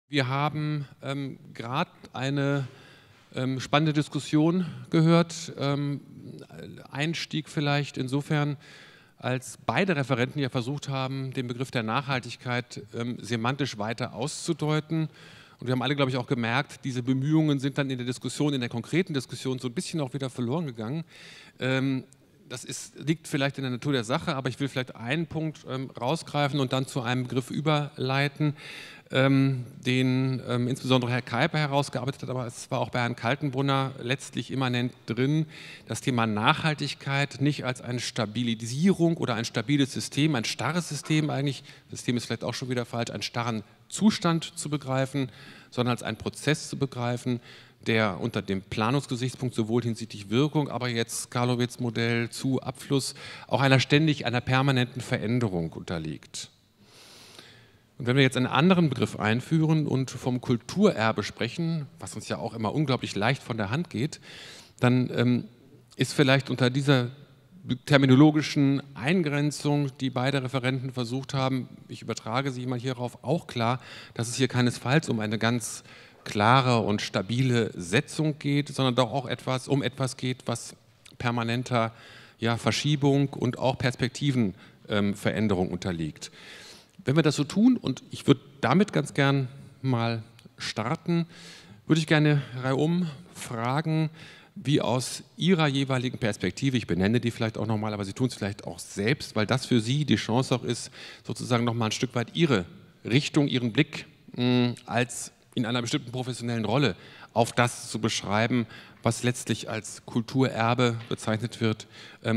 Wir haben gerade eine spannende Diskussion gehört. Einstieg vielleicht insofern, als beide Referenten ja versucht haben, den Begriff der Nachhaltigkeit semantisch weiter auszudeuten. Und wir haben alle, glaube ich, auch gemerkt, diese Bemühungen sind dann in der Diskussion, in der konkreten Diskussion so ein bisschen auch wieder verloren gegangen. Liegt vielleicht in der Natur der Sache, aber ich will vielleicht einen Punkt rausgreifen und dann zu einem Begriff überleiten, den insbesondere Herr Keiper herausgearbeitet hat, aber es war auch bei Herrn Kaltenbrunner letztlich immanent drin, das Thema Nachhaltigkeit nicht als eine Stabilisierung oder ein stabiles System, ein starres System eigentlich, System ist vielleicht auch schon wieder falsch, einen starren Zustand zu begreifen, sondern als einen Prozess zu begreifen, der unter dem Planungsgesichtspunkt sowohl hinsichtlich Wirkung, aber jetzt Karlowitz-Modell zu Abfluss auch einer permanenten Veränderung unterliegt. Und wenn wir jetzt einen anderen Begriff einführen und vom Kulturerbe sprechen, was uns ja auch immer unglaublich leicht von der Hand geht, dann ist vielleicht unter dieser terminologischen Eingrenzung, die beide Referenten versucht haben, ich übertrage sie mal hierauf, auch klar, dass es hier keinesfalls um eine ganz klare und stabile Setzung geht, sondern doch auch um etwas geht, was permanenter Verschiebung und auch Perspektivenveränderung unterliegt. Wenn wir das so tun, und ich würde damit ganz gern mal starten, würde ich gerne reihum fragen, wie aus Ihrer jeweiligen Perspektive, ich benenne die vielleicht auch nochmal, aber Sie tun es vielleicht auch selbst, weil das für Sie die Chance auch ist, sozusagen nochmal ein Stück weit Ihre Richtung, Ihren Blick als in einer bestimmten professionellen Rolle auf das zu beschreiben, was letztlich als Kulturerbe bezeichnet wird.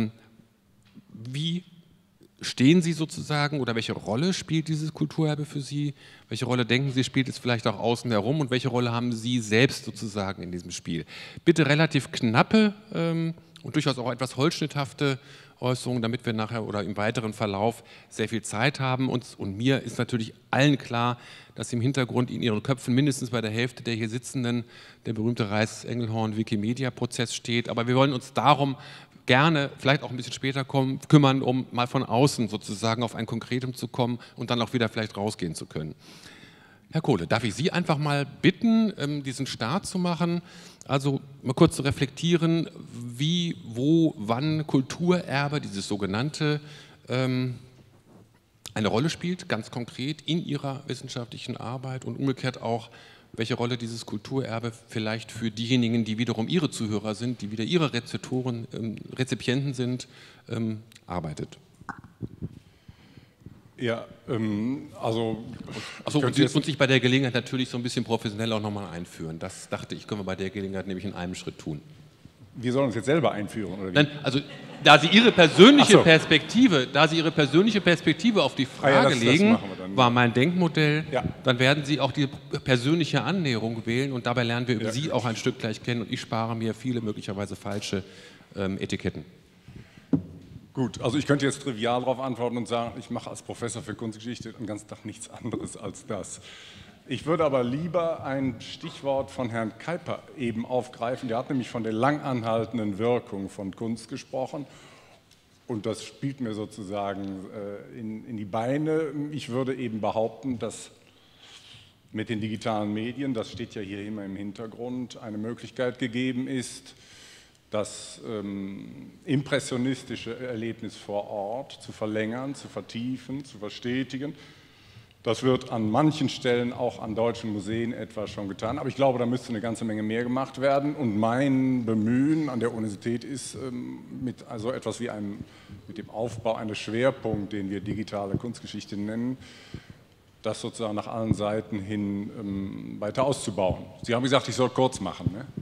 Wie stehen Sie sozusagen oder welche Rolle spielt dieses Kulturerbe für Sie? Welche Rolle denken Sie, spielt es vielleicht auch außen herum und welche Rolle haben Sie selbst sozusagen in diesem Spiel? Bitte relativ knappe und durchaus auch etwas holzschnitthafte Äußerungen, damit wir nachher oder im weiteren Verlauf sehr viel Zeit haben. Und mir ist natürlich allen klar, dass im Hintergrund in Ihren Köpfen mindestens bei der Hälfte der hier Sitzenden der berühmte Reis-Engelhorn-Wikimedia-Prozess steht. Aber wir wollen uns darum gerne, vielleicht auch ein bisschen später kümmern, um mal von außen sozusagen auf ein Konkretum zu kommen und dann auch wieder vielleicht rausgehen zu können. Herr Kohle, darf ich Sie einfach mal bitten, diesen Start zu machen? Also mal kurz zu reflektieren, wie, wo, wann Kulturerbe, dieses sogenannte, eine Rolle spielt, ganz konkret in Ihrer wissenschaftlichen Arbeit und umgekehrt auch, welche Rolle dieses Kulturerbe vielleicht für diejenigen, die wiederum Ihre Zuhörer sind, die wieder Ihre Rezeptoren, Rezipienten sind, arbeitet. Ja, also und sich bei der Gelegenheit natürlich so ein bisschen professionell auch nochmal einführen. Das dachte ich, können wir bei der Gelegenheit nämlich in einem Schritt tun. Wir sollen uns jetzt selber einführen, oder wie? Nein, also da Sie Ihre persönliche Perspektive, auf die Frage legen, war mein Denkmodell, dann werden Sie auch die persönliche Annäherung wählen und dabei lernen wir über Sie auch ein Stück gleich kennen und ich spare mir viele möglicherweise falsche Etiketten. Gut, also ich könnte jetzt trivial darauf antworten und sagen, ich mache als Professor für Kunstgeschichte den ganzen Tag nichts anderes als das. Ich würde aber lieber ein Stichwort von Herrn Keiper eben aufgreifen. Der hat nämlich von der langanhaltenden Wirkung von Kunst gesprochen. Und das spielt mir sozusagen in die Beine. Ich würde eben behaupten, dass mit den digitalen Medien, das steht ja hier immer im Hintergrund, eine Möglichkeit gegeben ist, das impressionistische Erlebnis vor Ort zu verlängern, zu vertiefen, zu verstetigen. Das wird an manchen Stellen auch an deutschen Museen etwa schon getan, aber ich glaube, da müsste eine ganze Menge mehr gemacht werden. Und mein Bemühen an der Universität ist mit so etwas wie mit dem Aufbau eines Schwerpunkts, den wir digitale Kunstgeschichte nennen, das sozusagen nach allen Seiten hin weiter auszubauen. Sie haben gesagt, ich soll kurz machen, ne?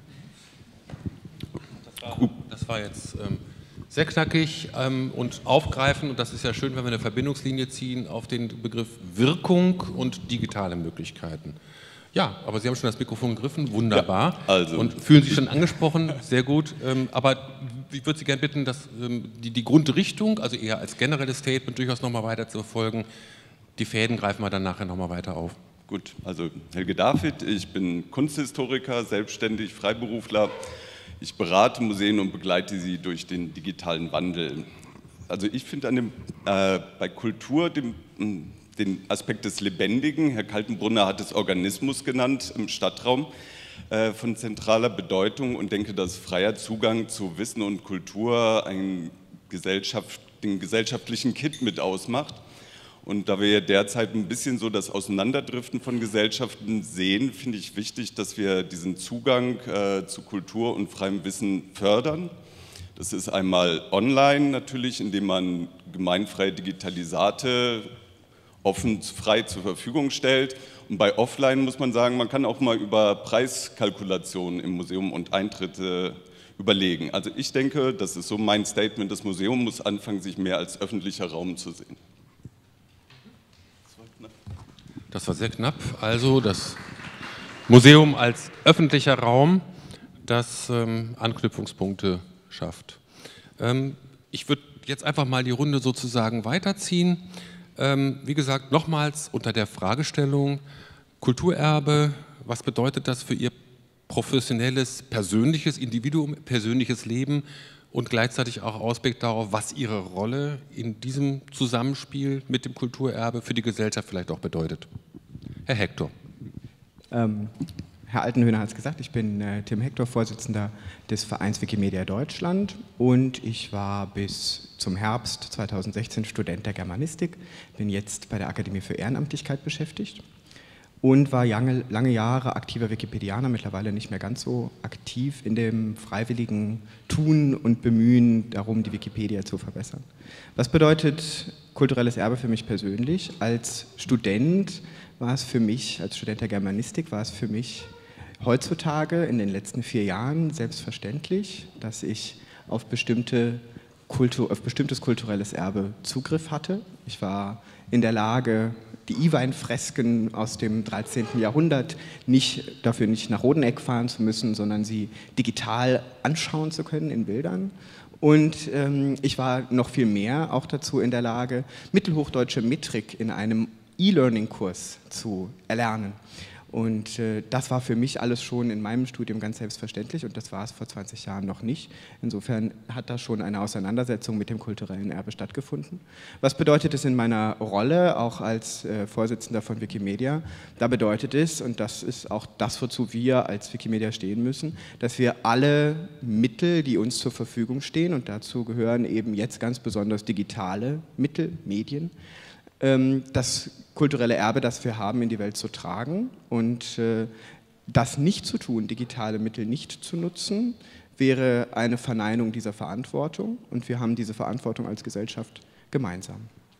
Das war jetzt sehr knackig und aufgreifen, und das ist ja schön, wenn wir eine Verbindungslinie ziehen auf den Begriff Wirkung und digitale Möglichkeiten. Ja, aber Sie haben schon das Mikrofon gegriffen, wunderbar. Ja, also. Und fühlen sich schon angesprochen, sehr gut. Aber ich würde Sie gerne bitten, dass die Grundrichtung, also eher als generelles Statement, durchaus nochmal weiter zu verfolgen. Die Fäden greifen wir dann nachher nochmal weiter auf. Gut, also Helge David, ich bin Kunsthistoriker, selbstständig, Freiberufler. Ich berate Museen und begleite sie durch den digitalen Wandel. Also ich finde bei Kultur den Aspekt des Lebendigen. Herr Kaltenbrunner hat es Organismus genannt im Stadtraum von zentraler Bedeutung und denke, dass freier Zugang zu Wissen und Kultur den gesellschaftlichen Kit mit ausmacht. Und da wir ja derzeit ein bisschen so das Auseinanderdriften von Gesellschaften sehen, finde ich wichtig, dass wir diesen Zugang zu Kultur und freiem Wissen fördern. Das ist einmal online natürlich, indem man gemeinfreie Digitalisate offen, frei zur Verfügung stellt. Und bei Offline muss man sagen, man kann auch mal über Preiskalkulationen im Museum und Eintritte überlegen. Also ich denke, das ist so mein Statement, das Museum muss anfangen, sich mehr als öffentlicher Raum zu sehen. Das war sehr knapp. Also das Museum als öffentlicher Raum, das Anknüpfungspunkte schafft. Ich würde jetzt einfach mal die Runde sozusagen weiterziehen. Wie gesagt, nochmals unter der Fragestellung Kulturerbe, was bedeutet das für Ihr professionelles, persönliches Individuum, persönliches Leben und gleichzeitig auch Ausblick darauf, was Ihre Rolle in diesem Zusammenspiel mit dem Kulturerbe für die Gesellschaft vielleicht auch bedeutet. Herr Hector. Herr Altenhöhner hat es gesagt, ich bin Tim Hector, Vorsitzender des Vereins Wikimedia Deutschland und ich war bis zum Herbst 2016 Student der Germanistik, bin jetzt bei der Akademie für Ehrenamtlichkeit beschäftigt und war lange Jahre aktiver Wikipedianer, mittlerweile nicht mehr ganz so aktiv in dem freiwilligen Tun und Bemühen darum, die Wikipedia zu verbessern. Was bedeutet kulturelles Erbe für mich persönlich? Als Student war es für mich, als Student der Germanistik, war es für mich heutzutage in den letzten 4 Jahren selbstverständlich, dass ich auf bestimmtes kulturelles Erbe Zugriff hatte. Ich war in der Lage, die Iwein-Fresken aus dem 13. Jahrhundert dafür nicht nach Rodeneck fahren zu müssen, sondern sie digital anschauen zu können in Bildern. Und ich war noch viel mehr auch dazu in der Lage, mittelhochdeutsche Metrik in einem E-Learning-Kurs zu erlernen. Und das war für mich alles schon in meinem Studium ganz selbstverständlich und das war es vor 20 Jahren noch nicht. Insofern hat da schon eine Auseinandersetzung mit dem kulturellen Erbe stattgefunden. Was bedeutet es in meiner Rolle, auch als Vorsitzender von Wikimedia? Da bedeutet es, und das ist auch das, wozu wir als Wikimedia stehen müssen, dass wir alle Mittel, die uns zur Verfügung stehen, und dazu gehören eben jetzt ganz besonders digitale Mittel, Medien, das kulturelle Erbe, das wir haben, in die Welt zu tragen und das nicht zu tun, digitale Mittel nicht zu nutzen, wäre eine Verneinung dieser Verantwortung und wir haben diese Verantwortung als Gesellschaft gemeinsam.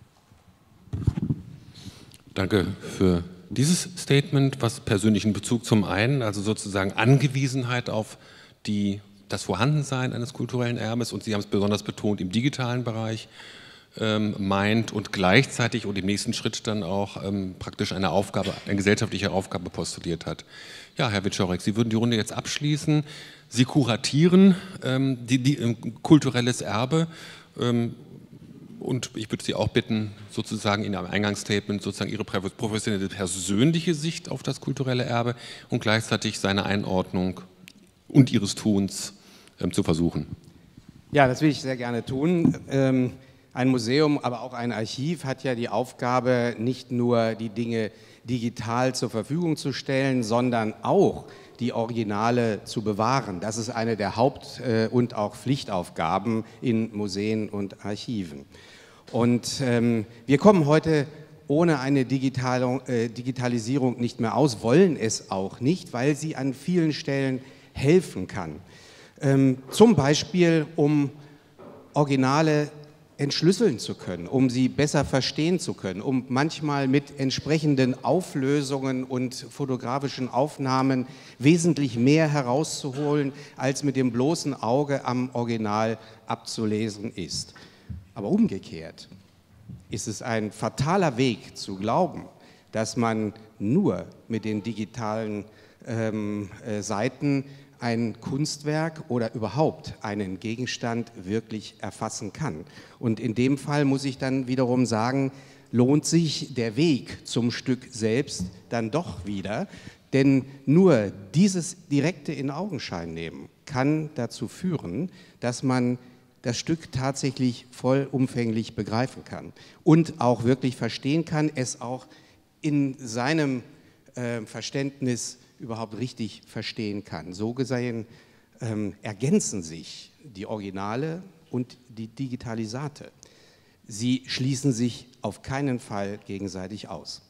Danke für dieses Statement, was persönlichen Bezug zum einen, also sozusagen Angewiesenheit auf das Vorhandensein eines kulturellen Erbes und Sie haben es besonders betont im digitalen Bereich, meint und gleichzeitig und im nächsten Schritt dann auch praktisch eine gesellschaftliche Aufgabe postuliert hat. Ja, Herr Wieczorek, Sie würden die Runde jetzt abschließen. Sie kuratieren kulturelles Erbe und ich würde Sie auch bitten, sozusagen in einem Eingangsstatement sozusagen Ihre professionelle, persönliche Sicht auf das kulturelle Erbe und gleichzeitig seine Einordnung und Ihres Tuns zu versuchen. Ja, das will ich sehr gerne tun. Ein Museum, aber auch ein Archiv hat ja die Aufgabe, nicht nur die Dinge digital zur Verfügung zu stellen, sondern auch die Originale zu bewahren. Das ist eine der Haupt- und auch Pflichtaufgaben in Museen und Archiven. Und wir kommen heute ohne eine Digitalisierung nicht mehr aus, wollen es auch nicht, weil sie an vielen Stellen helfen kann. Zum Beispiel, um Originale entschlüsseln zu können, um sie besser verstehen zu können, um manchmal mit entsprechenden Auflösungen und fotografischen Aufnahmen wesentlich mehr herauszuholen, als mit dem bloßen Auge am Original abzulesen ist. Aber umgekehrt ist es ein fataler Weg zu glauben, dass man nur mit den digitalen Seiten ein Kunstwerk oder überhaupt einen Gegenstand wirklich erfassen kann. Und in dem Fall muss ich dann wiederum sagen, lohnt sich der Weg zum Stück selbst dann doch wieder, denn nur dieses direkte in Augenschein nehmen kann dazu führen, dass man das Stück tatsächlich vollumfänglich begreifen kann und auch wirklich verstehen kann, es auch in seinem Verständnis überhaupt richtig verstehen kann. So gesehen ergänzen sich die Originale und die Digitalisate. Sie schließen sich auf keinen Fall gegenseitig aus.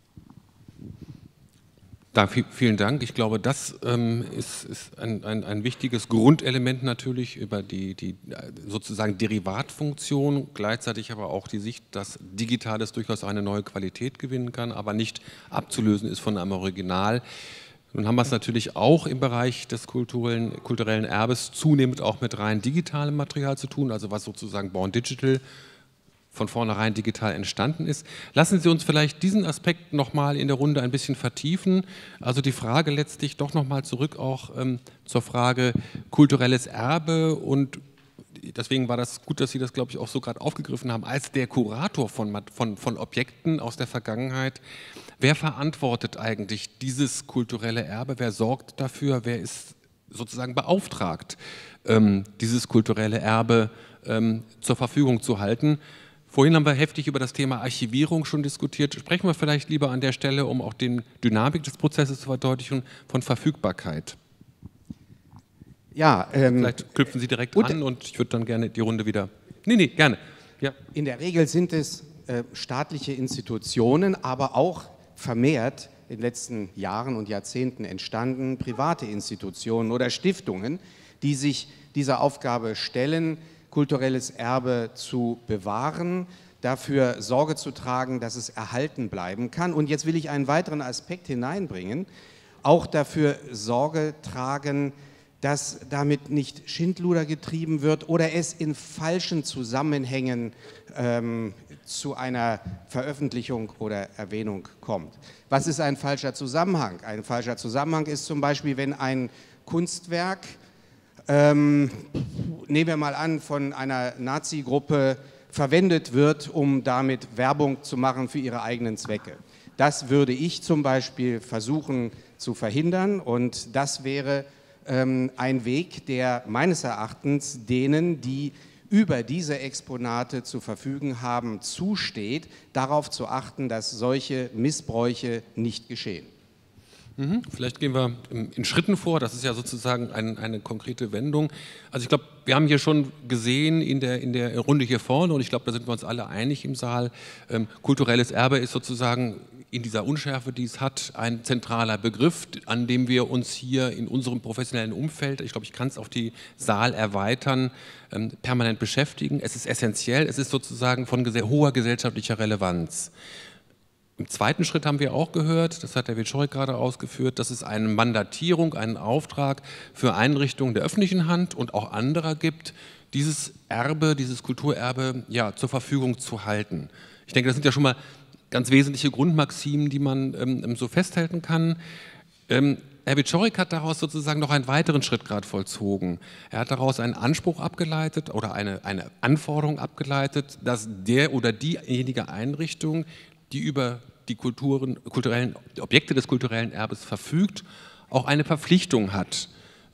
Vielen Dank. Ich glaube, das ist ein wichtiges Grundelement natürlich über die sozusagen Derivatfunktion, gleichzeitig aber auch die Sicht, dass Digitales durchaus eine neue Qualität gewinnen kann, aber nicht abzulösen ist von einem Original. Nun haben wir es natürlich auch im Bereich des kulturellen Erbes zunehmend auch mit rein digitalem Material zu tun, also was sozusagen Born Digital von vornherein digital entstanden ist. Lassen Sie uns vielleicht diesen Aspekt nochmal in der Runde ein bisschen vertiefen. Also die Frage letztlich doch nochmal zurück auch zur Frage kulturelles Erbe, und deswegen war das gut, dass Sie das, glaube ich, auch so gerade aufgegriffen haben, als der Kurator von Objekten aus der Vergangenheit. Wer verantwortet eigentlich dieses kulturelle Erbe? Wer sorgt dafür? Wer ist sozusagen beauftragt, dieses kulturelle Erbe zur Verfügung zu halten? Vorhin haben wir heftig über das Thema Archivierung schon diskutiert. Sprechen wir vielleicht lieber an der Stelle, um auch die Dynamik des Prozesses zu verdeutlichen, von Verfügbarkeit. Ja, vielleicht knüpfen Sie direkt an und ich würde dann gerne die Runde wieder... Nee, gerne. Ja. In der Regel sind es staatliche Institutionen, aber auch vermehrt in den letzten Jahren und Jahrzehnten entstanden private Institutionen oder Stiftungen, die sich dieser Aufgabe stellen, kulturelles Erbe zu bewahren, dafür Sorge zu tragen, dass es erhalten bleiben kann. Und jetzt will ich einen weiteren Aspekt hineinbringen, auch dafür Sorge tragen, dass damit nicht Schindluder getrieben wird oder es in falschen Zusammenhängen zu einer Veröffentlichung oder Erwähnung kommt. Was ist ein falscher Zusammenhang? Ein falscher Zusammenhang ist zum Beispiel, wenn ein Kunstwerk, nehmen wir mal an, von einer Nazi-Gruppe verwendet wird, um damit Werbung zu machen für ihre eigenen Zwecke. Das würde ich zum Beispiel versuchen zu verhindern, und das wäre ein Weg, der meines Erachtens denen, die über diese Exponate zu verfügen haben, zusteht, darauf zu achten, dass solche Missbräuche nicht geschehen. Vielleicht gehen wir in Schritten vor, das ist ja sozusagen eine konkrete Wendung. Also ich glaube, wir haben hier schon gesehen in der Runde hier vorne, und ich glaube, da sind wir uns alle einig im Saal, kulturelles Erbe ist sozusagen in dieser Unschärfe, die es hat, ein zentraler Begriff, an dem wir uns hier in unserem professionellen Umfeld, ich glaube, ich kann es auf die Saal erweitern, permanent beschäftigen. Es ist essentiell, es ist sozusagen von hoher gesellschaftlicher Relevanz. Im zweiten Schritt haben wir auch gehört, das hat der Wieczorek gerade ausgeführt, dass es eine Mandatierung, einen Auftrag für Einrichtungen der öffentlichen Hand und auch anderer gibt, dieses Erbe, dieses Kulturerbe ja, zur Verfügung zu halten. Ich denke, das sind ja schon mal ganz wesentliche Grundmaximen, die man so festhalten kann. Herr Wieczorek hat daraus sozusagen noch einen weiteren Schritt gerade vollzogen. Er hat daraus einen Anspruch abgeleitet oder eine Anforderung abgeleitet, dass der oder diejenige Einrichtung, die über die kulturellen Objekte des kulturellen Erbes verfügt, auch eine Verpflichtung hat,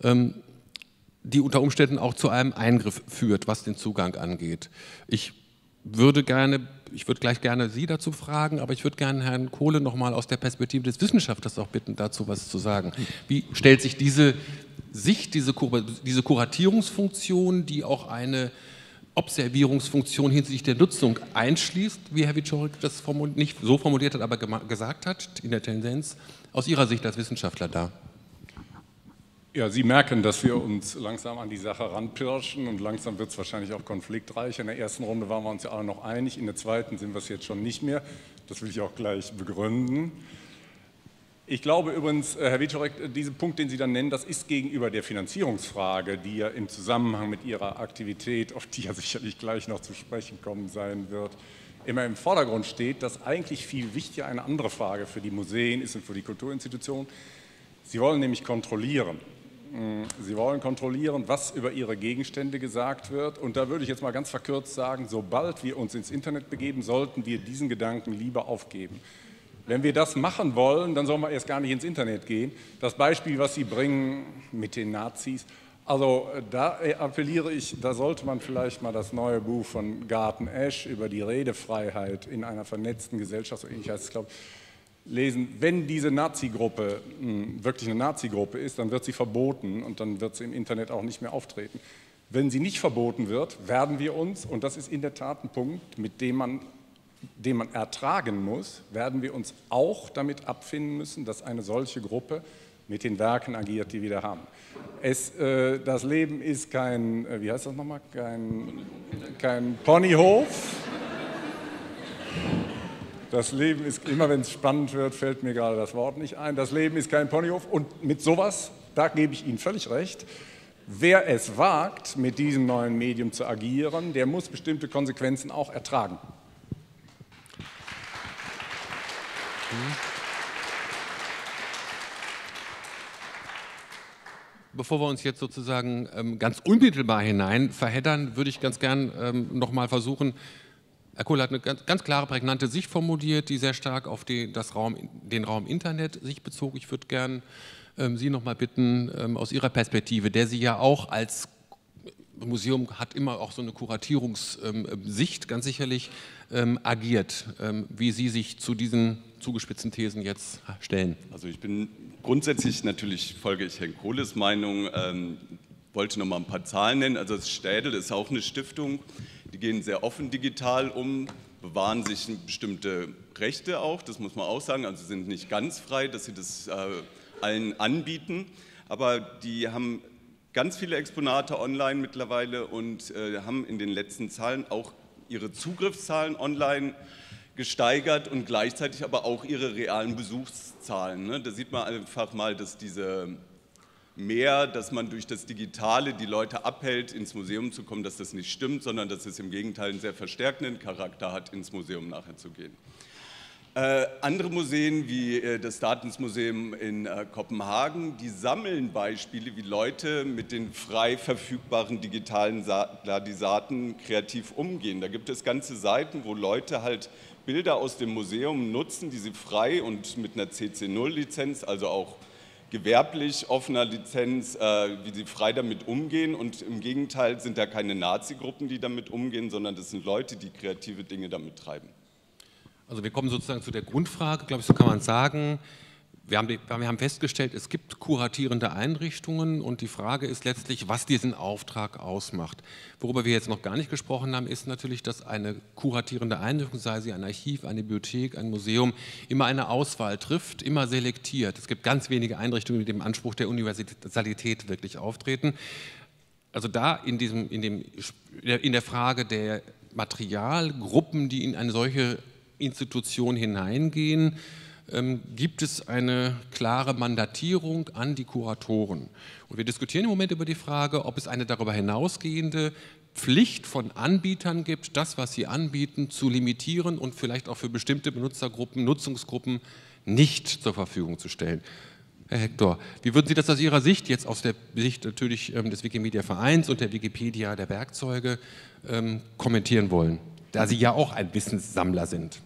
die unter Umständen auch zu einem Eingriff führt, was den Zugang angeht. Ich würde gleich gerne Sie dazu fragen, aber ich würde gerne Herrn Kohle nochmal aus der Perspektive des Wissenschaftlers auch bitten, dazu was zu sagen. Wie stellt sich diese Sicht, diese Kuratierungsfunktion, die auch eine Observierungsfunktion hinsichtlich der Nutzung einschließt, wie Herr Wieczorek das nicht so formuliert hat, aber gesagt hat, in der Tendenz, aus Ihrer Sicht als Wissenschaftler da? Ja, Sie merken, dass wir uns langsam an die Sache ranpirschen, und langsam wird es wahrscheinlich auch konfliktreich. In der ersten Runde waren wir uns ja alle noch einig, in der zweiten sind wir es jetzt schon nicht mehr. Das will ich auch gleich begründen. Ich glaube übrigens, Herr Wieczorek, diesen Punkt, den Sie dann nennen, das ist gegenüber der Finanzierungsfrage, die ja im Zusammenhang mit Ihrer Aktivität, auf die ja sicherlich gleich noch zu sprechen kommen sein wird, immer im Vordergrund steht, dass eigentlich viel wichtiger eine andere Frage für die Museen ist und für die Kulturinstitutionen. Sie wollen nämlich kontrollieren. Sie wollen kontrollieren, was über ihre Gegenstände gesagt wird. Und da würde ich jetzt mal ganz verkürzt sagen, sobald wir uns ins Internet begeben, sollten wir diesen Gedanken lieber aufgeben. Wenn wir das machen wollen, dann sollen wir erst gar nicht ins Internet gehen. Das Beispiel, was Sie bringen mit den Nazis, Also da appelliere ich, da sollte man vielleicht mal das neue Buch von Garton Ash über die Redefreiheit in einer vernetzten Gesellschaft, so ähnlich heißt es, glaube ich, lesen. Wenn diese Nazi-Gruppe wirklich eine Nazi-Gruppe ist, dann wird sie verboten und dann wird sie im Internet auch nicht mehr auftreten. Wenn sie nicht verboten wird, werden wir uns, und das ist in der Tat ein Punkt, mit dem man ertragen muss, werden wir uns auch damit abfinden müssen, dass eine solche Gruppe mit den Werken agiert, die wir da haben. Das Leben ist kein, wie heißt das nochmal, kein Ponyhof. Das Leben ist, immer wenn es spannend wird, fällt mir gerade das Wort nicht ein, das Leben ist kein Ponyhof und mit sowas, da gebe ich Ihnen völlig recht, wer es wagt, mit diesem neuen Medium zu agieren, der muss bestimmte Konsequenzen auch ertragen. Bevor wir uns jetzt sozusagen ganz unmittelbar hinein verheddern, würde ich ganz gern nochmal versuchen, Herr Kohl hat eine ganz klare, prägnante Sicht formuliert, die sehr stark auf den Raum Internet sich bezog. Ich würde gern Sie nochmal bitten, aus Ihrer Perspektive, der Sie ja auch als Museum hat immer auch so eine Kuratierungssicht, ganz sicherlich agiert, wie Sie sich zu diesen zugespitzten Thesen jetzt stellen. Also ich bin grundsätzlich, natürlich folge ich Herrn Kohles Meinung, wollte noch mal ein paar Zahlen nennen. Also das Städel ist auch eine Stiftung, die gehen sehr offen digital um, bewahren sich bestimmte Rechte auch, das muss man auch sagen, also sind nicht ganz frei, dass sie das allen anbieten, aber die haben ganz viele Exponate online mittlerweile und haben in den letzten Zahlen auch ihre Zugriffszahlen online gesteigert und gleichzeitig aber auch ihre realen Besuchszahlen. Ne? Da sieht man einfach mal, dass dass man durch das Digitale die Leute abhält, ins Museum zu kommen, dass das nicht stimmt, sondern dass es im Gegenteil einen sehr verstärkenden Charakter hat, ins Museum nachher zu gehen. Andere Museen wie das Statens-Museum in Kopenhagen, die sammeln Beispiele, wie Leute mit den frei verfügbaren digitalen Ladisaten kreativ umgehen. Da gibt es ganze Seiten, wo Leute halt Bilder aus dem Museum nutzen, die sie frei und mit einer CC0-Lizenz, also auch gewerblich offener Lizenz, wie sie frei damit umgehen. Und im Gegenteil sind da keine Nazi-Gruppen, die damit umgehen, sondern das sind Leute, die kreative Dinge damit treiben. Also wir kommen sozusagen zu der Grundfrage, glaube ich, so kann man sagen. Wir haben festgestellt, es gibt kuratierende Einrichtungen und die Frage ist letztlich, was diesen Auftrag ausmacht. Worüber wir jetzt noch gar nicht gesprochen haben, ist natürlich, dass eine kuratierende Einrichtung, sei sie ein Archiv, eine Bibliothek, ein Museum, immer eine Auswahl trifft, immer selektiert. Es gibt ganz wenige Einrichtungen, die dem Anspruch der Universalität wirklich auftreten. Also da in der Frage der Materialgruppen, die in eine solche Institution hineingehen, gibt es eine klare Mandatierung an die Kuratoren. Und wir diskutieren im Moment über die Frage, ob es eine darüber hinausgehende Pflicht von Anbietern gibt, das, was sie anbieten, zu limitieren und vielleicht auch für bestimmte Benutzergruppen, Nutzungsgruppen nicht zur Verfügung zu stellen. Herr Hector, wie würden Sie das aus Ihrer Sicht, jetzt aus der Sicht natürlich des Wikimedia-Vereins und der Wikipedia der Werkzeuge, kommentieren wollen, da Sie ja auch ein Wissenssammler sind?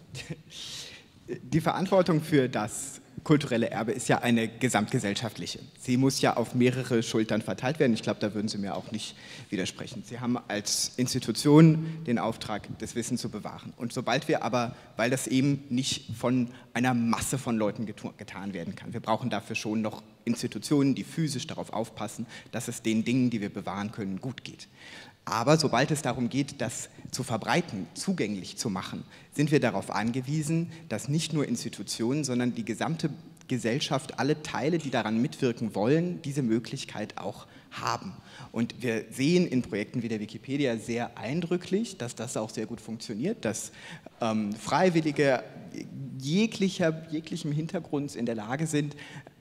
Die Verantwortung für das kulturelle Erbe ist ja eine gesamtgesellschaftliche. Sie muss ja auf mehrere Schultern verteilt werden. Ich glaube, da würden Sie mir auch nicht widersprechen. Sie haben als Institution den Auftrag, das Wissen zu bewahren. Und sobald wir aber, weil das eben nicht von einer Masse von Leuten getan werden kann, wir brauchen dafür schon noch Institutionen, die physisch darauf aufpassen, dass es den Dingen, die wir bewahren können, gut geht. Aber sobald es darum geht, das zu verbreiten, zugänglich zu machen, sind wir darauf angewiesen, dass nicht nur Institutionen, sondern die gesamte Gesellschaft, alle Teile, die daran mitwirken wollen, diese Möglichkeit auch haben. Und wir sehen in Projekten wie der Wikipedia sehr eindrücklich, dass das auch sehr gut funktioniert, dass Freiwillige jeglichem Hintergrund in der Lage sind,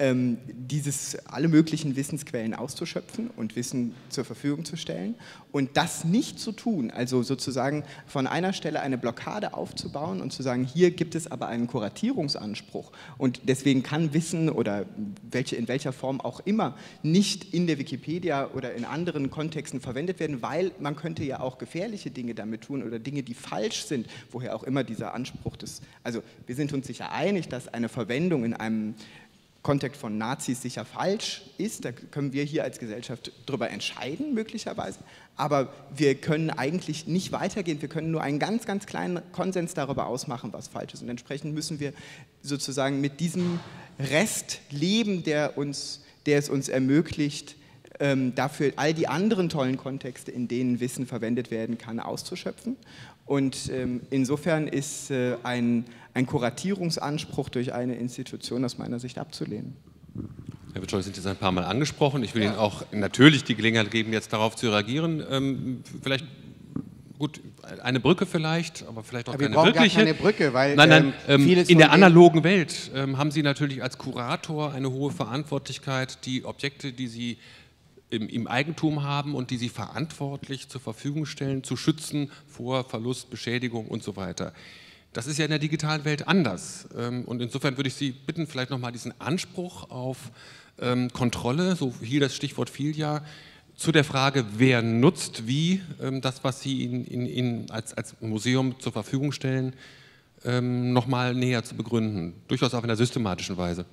alle möglichen Wissensquellen auszuschöpfen und Wissen zur Verfügung zu stellen. Und das nicht zu tun, also sozusagen von einer Stelle eine Blockade aufzubauen und zu sagen, hier gibt es aber einen Kuratierungsanspruch und deswegen kann Wissen oder in welcher Form auch immer nicht in der Wikipedia oder in anderen Kontexten verwendet werden, weil man könnte ja auch gefährliche Dinge damit tun oder Dinge, die falsch sind, woher auch immer dieser Anspruch des, also wir sind uns sicher einig, dass eine Verwendung in einem Kontext von Nazis sicher falsch ist. Da können wir hier als Gesellschaft drüber entscheiden, möglicherweise. Aber wir können eigentlich nicht weitergehen. Wir können nur einen ganz, ganz kleinen Konsens darüber ausmachen, was falsch ist. Und entsprechend müssen wir sozusagen mit diesem Rest leben, der es uns ermöglicht, dafür all die anderen tollen Kontexte, in denen Wissen verwendet werden kann, auszuschöpfen. Und insofern ist ein Kuratierungsanspruch durch eine Institution aus meiner Sicht abzulehnen. Herr Witschol, sind jetzt ein paar Mal angesprochen. Ich will Ihnen auch natürlich die Gelegenheit geben, jetzt darauf zu reagieren. Vielleicht, gut, eine Brücke vielleicht, aber vielleicht auch keine wirkliche. Gar keine Brücke, weil nein, in der analogen Welt haben Sie natürlich als Kurator eine hohe Verantwortlichkeit, die Objekte, die Sie im Eigentum haben und die Sie verantwortlich zur Verfügung stellen, zu schützen vor Verlust, Beschädigung und so weiter. Das ist ja in der digitalen Welt anders. Und insofern würde ich Sie bitten, vielleicht nochmal diesen Anspruch auf Kontrolle, so hier das Stichwort fiel ja, zu der Frage, wer nutzt wie das, was Sie Ihnen als Museum zur Verfügung stellen, nochmal näher zu begründen, durchaus auf einer systematischen Weise.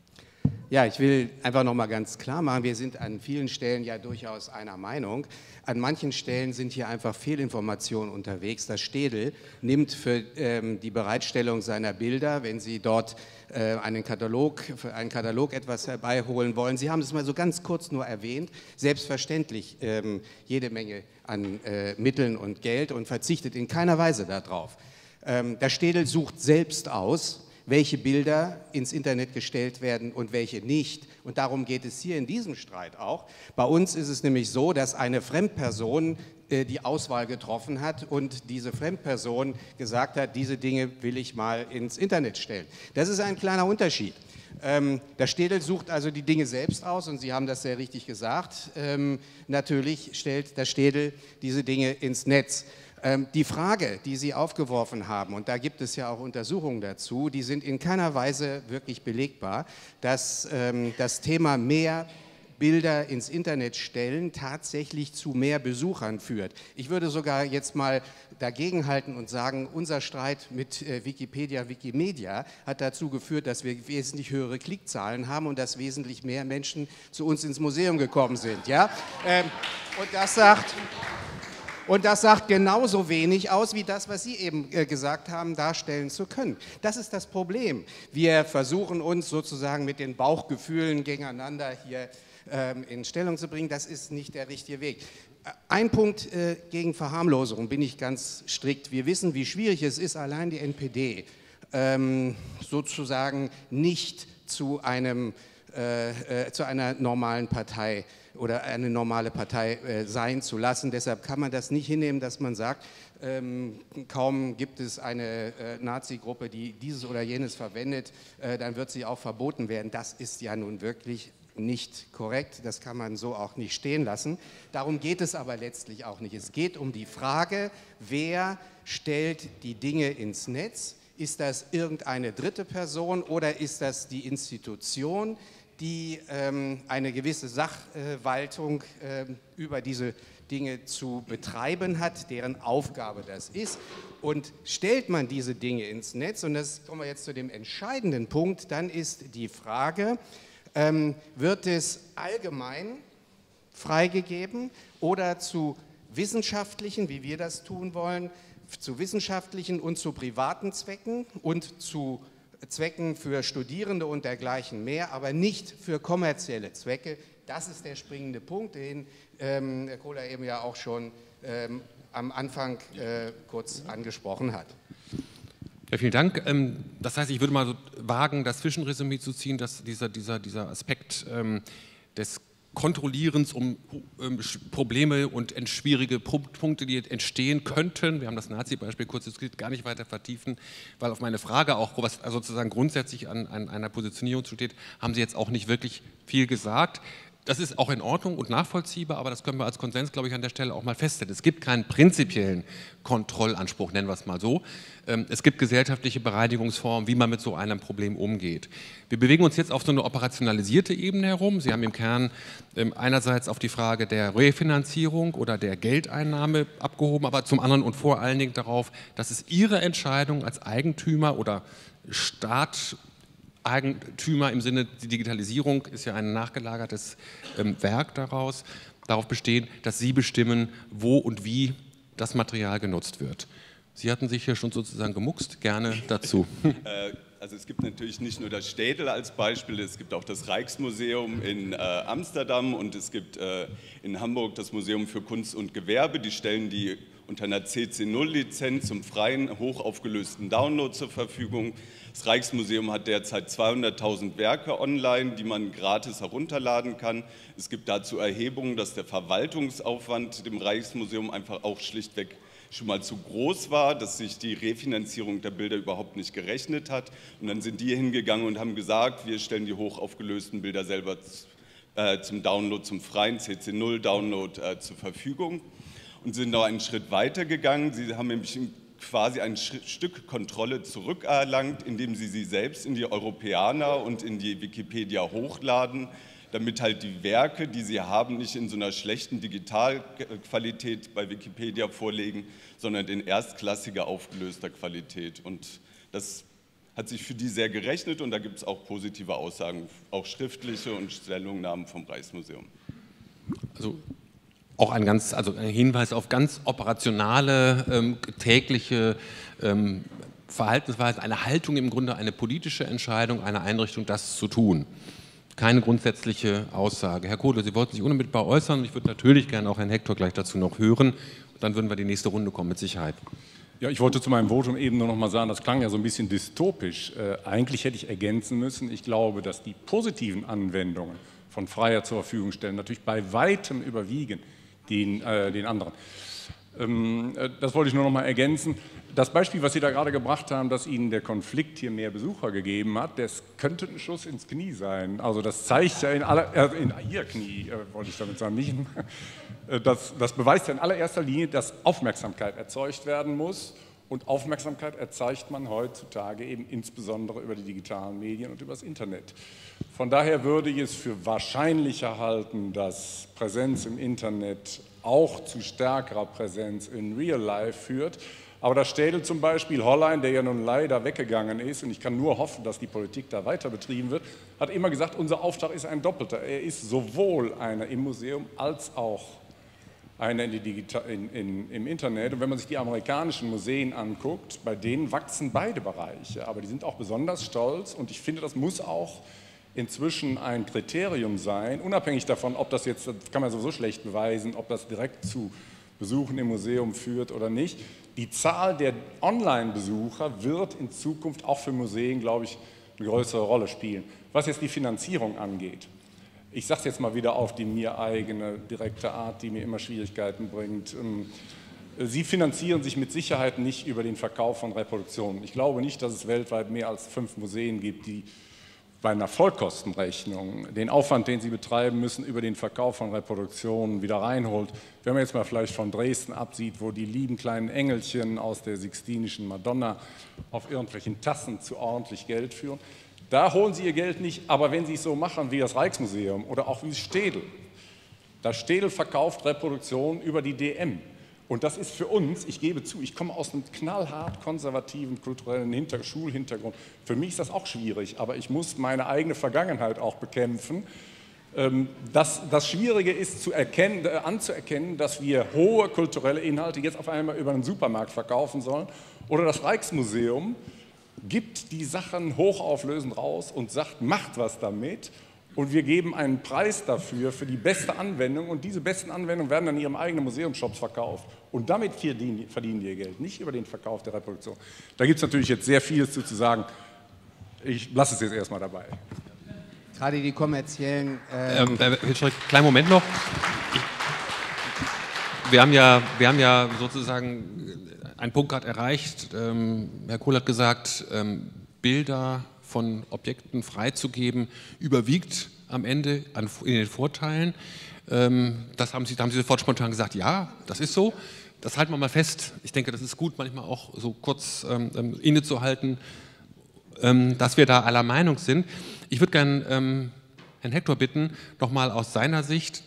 Ja, ich will einfach noch mal ganz klar machen, wir sind an vielen Stellen ja durchaus einer Meinung. An manchen Stellen sind hier einfach Fehlinformationen unterwegs. Das Städel nimmt für die Bereitstellung seiner Bilder, wenn Sie dort für einen Katalog etwas herbeiholen wollen, Sie haben es mal so ganz kurz nur erwähnt, selbstverständlich jede Menge an Mitteln und Geld und verzichtet in keiner Weise darauf. Das Städel sucht selbst aus, welche Bilder ins Internet gestellt werden und welche nicht. Und darum geht es hier in diesem Streit auch. Bei uns ist es nämlich so, dass eine Fremdperson die Auswahl getroffen hat und diese Fremdperson gesagt hat, diese Dinge will ich mal ins Internet stellen. Das ist ein kleiner Unterschied. Der Städel sucht also die Dinge selbst aus und Sie haben das sehr richtig gesagt. Natürlich stellt der Städel diese Dinge ins Netz. Die Frage, die Sie aufgeworfen haben, und da gibt es ja auch Untersuchungen dazu, die sind in keiner Weise wirklich belegbar, dass das Thema mehr Bilder ins Internet stellen tatsächlich zu mehr Besuchern führt. Ich würde sogar jetzt mal dagegenhalten und sagen, unser Streit mit Wikipedia, Wikimedia hat dazu geführt, dass wir wesentlich höhere Klickzahlen haben und dass wesentlich mehr Menschen zu uns ins Museum gekommen sind. Ja? Und das sagt genauso wenig aus, wie das, was Sie eben gesagt haben, darstellen zu können. Das ist das Problem. Wir versuchen uns sozusagen mit den Bauchgefühlen gegeneinander hier in Stellung zu bringen. Das ist nicht der richtige Weg. Ein Punkt gegen Verharmlosung bin ich ganz strikt. Wir wissen, wie schwierig es ist, allein die NPD sozusagen nicht zu einer normalen Partei oder eine normale Partei sein zu lassen. Deshalb kann man das nicht hinnehmen, dass man sagt, kaum gibt es eine Nazi-Gruppe, die dieses oder jenes verwendet, dann wird sie auch verboten werden. Das ist ja nun wirklich nicht korrekt, das kann man so auch nicht stehen lassen. Darum geht es aber letztlich auch nicht. Es geht um die Frage, wer stellt die Dinge ins Netz? Ist das irgendeine dritte Person oder ist das die Institution, die eine gewisse Sachwaltung über diese Dinge zu betreiben hat, deren Aufgabe das ist? Und stellt man diese Dinge ins Netz, und das kommen wir jetzt zu dem entscheidenden Punkt, dann ist die Frage, wird es allgemein freigegeben oder zu wissenschaftlichen, wie wir das tun wollen, zu wissenschaftlichen und zu privaten Zwecken und zu Zwecken für Studierende und dergleichen mehr, aber nicht für kommerzielle Zwecke. Das ist der springende Punkt, den Herr Kohler eben ja auch schon am Anfang kurz angesprochen hat. Ja, vielen Dank. Das heißt, ich würde mal so wagen, das Zwischenresümee zu ziehen, dass dieser Aspekt des Kontrollierens Probleme und schwierige Punkte, die entstehen könnten, wir haben das Nazi-Beispiel kurz diskutiert, gar nicht weiter vertiefen, weil auf meine Frage auch, was sozusagen grundsätzlich an einer Positionierung steht, haben Sie jetzt auch nicht wirklich viel gesagt. Das ist auch in Ordnung und nachvollziehbar, aber das können wir als Konsens, glaube ich, an der Stelle auch mal feststellen. Es gibt keinen prinzipiellen Kontrollanspruch, nennen wir es mal so. Es gibt gesellschaftliche Bereinigungsformen, wie man mit so einem Problem umgeht. Wir bewegen uns jetzt auf so eine operationalisierte Ebene herum. Sie haben im Kern einerseits auf die Frage der Refinanzierung oder der Geldeinnahme abgehoben, aber zum anderen und vor allen Dingen darauf, dass es Ihre Entscheidung als Eigentümer oder Staat Eigentümer im Sinne, die Digitalisierung ist ja ein nachgelagertes Werk daraus, darauf bestehen, dass Sie bestimmen, wo und wie das Material genutzt wird. Sie hatten sich hier schon sozusagen gemuckst, gerne dazu. Also es gibt natürlich nicht nur das Städel als Beispiel, es gibt auch das Rijksmuseum in Amsterdam und es gibt in Hamburg das Museum für Kunst und Gewerbe. Die stellen die unter einer CC0-Lizenz zum freien, hochaufgelösten Download zur Verfügung. Das Rijksmuseum hat derzeit 200.000 Werke online, die man gratis herunterladen kann. Es gibt dazu Erhebungen, dass der Verwaltungsaufwand dem Rijksmuseum einfach auch schlichtweg schon mal zu groß war, dass sich die Refinanzierung der Bilder überhaupt nicht gerechnet hat. Und dann sind die hingegangen und haben gesagt, wir stellen die hochaufgelösten Bilder selber zum Download, zum freien CC0-Download zur Verfügung und sind noch einen Schritt weiter gegangen. Sie haben nämlich quasi ein Stück Kontrolle zurückerlangt, indem sie selbst in die Europäer und in die Wikipedia hochladen, damit halt die Werke, die sie haben, nicht in so einer schlechten Digitalqualität bei Wikipedia vorlegen, sondern in erstklassiger aufgelöster Qualität. Und das hat sich für die sehr gerechnet und da gibt es auch positive Aussagen, auch schriftliche und Stellungnahmen vom Rijksmuseum. Also auch ein Hinweis auf ganz operationale, tägliche Verhaltensweisen, eine Haltung im Grunde, eine politische Entscheidung einer Einrichtung, das zu tun. Keine grundsätzliche Aussage. Herr Kohle, Sie wollten sich unmittelbar äußern. Ich würde natürlich gerne auch Herrn Hector gleich dazu noch hören. Dann würden wir die nächste Runde kommen, mit Sicherheit. Ja, ich wollte zu meinem Votum eben nur noch mal sagen, das klang ja so ein bisschen dystopisch. Eigentlich hätte ich ergänzen müssen, ich glaube, dass die positiven Anwendungen von freier zur Verfügung stellen natürlich bei weitem überwiegen den anderen. Das wollte ich nur noch mal ergänzen. Das Beispiel, was Sie da gerade gebracht haben, dass Ihnen der Konflikt hier mehr Besucher gegeben hat, das könnte ein Schuss ins Knie sein. Also das zeigt ja in Ihr Knie, wollte ich damit sagen, nicht. Das beweist ja in allererster Linie, dass Aufmerksamkeit erzeugt werden muss. Und Aufmerksamkeit erzeugt man heutzutage eben insbesondere über die digitalen Medien und über das Internet. Von daher würde ich es für wahrscheinlicher halten, dass Präsenz im Internet auch zu stärkerer Präsenz in Real Life führt. Aber das Städel zum Beispiel, Hollein, der ja nun leider weggegangen ist, und ich kann nur hoffen, dass die Politik da weiter betrieben wird, hat immer gesagt, unser Auftrag ist ein doppelter. Er ist sowohl einer im Museum als auch einer im Internet. Und wenn man sich die amerikanischen Museen anguckt, bei denen wachsen beide Bereiche. Aber die sind auch besonders stolz und ich finde, das muss auch inzwischen ein Kriterium sein, unabhängig davon, ob das jetzt, das kann man sowieso schlecht beweisen, ob das direkt zu Besuchen im Museum führt oder nicht. Die Zahl der Online-Besucher wird in Zukunft auch für Museen, glaube ich, eine größere Rolle spielen. Was jetzt die Finanzierung angeht, ich sage es jetzt mal wieder auf die mir eigene direkte Art, die mir immer Schwierigkeiten bringt. Sie finanzieren sich mit Sicherheit nicht über den Verkauf von Reproduktionen. Ich glaube nicht, dass es weltweit mehr als 5 Museen gibt, die bei einer Vollkostenrechnung den Aufwand, den sie betreiben müssen, über den Verkauf von Reproduktionen wieder reinholt. Wenn man jetzt mal vielleicht von Dresden absieht, wo die lieben kleinen Engelchen aus der Sixtinischen Madonna auf irgendwelchen Tassen zu ordentlich Geld führen, da holen sie ihr Geld nicht, aber wenn sie es so machen wie das Rijksmuseum oder auch wie das Städel, das Städel verkauft Reproduktionen über die DM. Und das ist für uns, ich gebe zu, ich komme aus einem knallhart konservativen kulturellen Schulhintergrund. Für mich ist das auch schwierig, aber ich muss meine eigene Vergangenheit auch bekämpfen. Das Schwierige ist anzuerkennen, dass wir hohe kulturelle Inhalte jetzt auf einmal über einen Supermarkt verkaufen sollen. Oder das Rijksmuseum gibt die Sachen hochauflösend raus und sagt, macht was damit. Und wir geben einen Preis dafür, für die beste Anwendung. Und diese besten Anwendungen werden dann in ihrem eigenen Museumsshops verkauft. Und damit verdienen die ihr Geld, nicht über den Verkauf der Reproduktion. Da gibt es natürlich jetzt sehr vieles zu sagen. Ich lasse es jetzt erstmal dabei. Gerade die kommerziellen... Kleinen Moment noch. Wir haben ja sozusagen einen Punkt gerade erreicht. Herr Kohl hat gesagt, Bilder von Objekten freizugeben, überwiegt am Ende in den Vorteilen. Da haben Sie sofort spontan gesagt, ja, das ist so. Das halten wir mal fest. Ich denke, das ist gut, manchmal auch so kurz innezuhalten, dass wir da aller Meinung sind. Ich würde gerne Herrn Hector bitten, nochmal aus seiner Sicht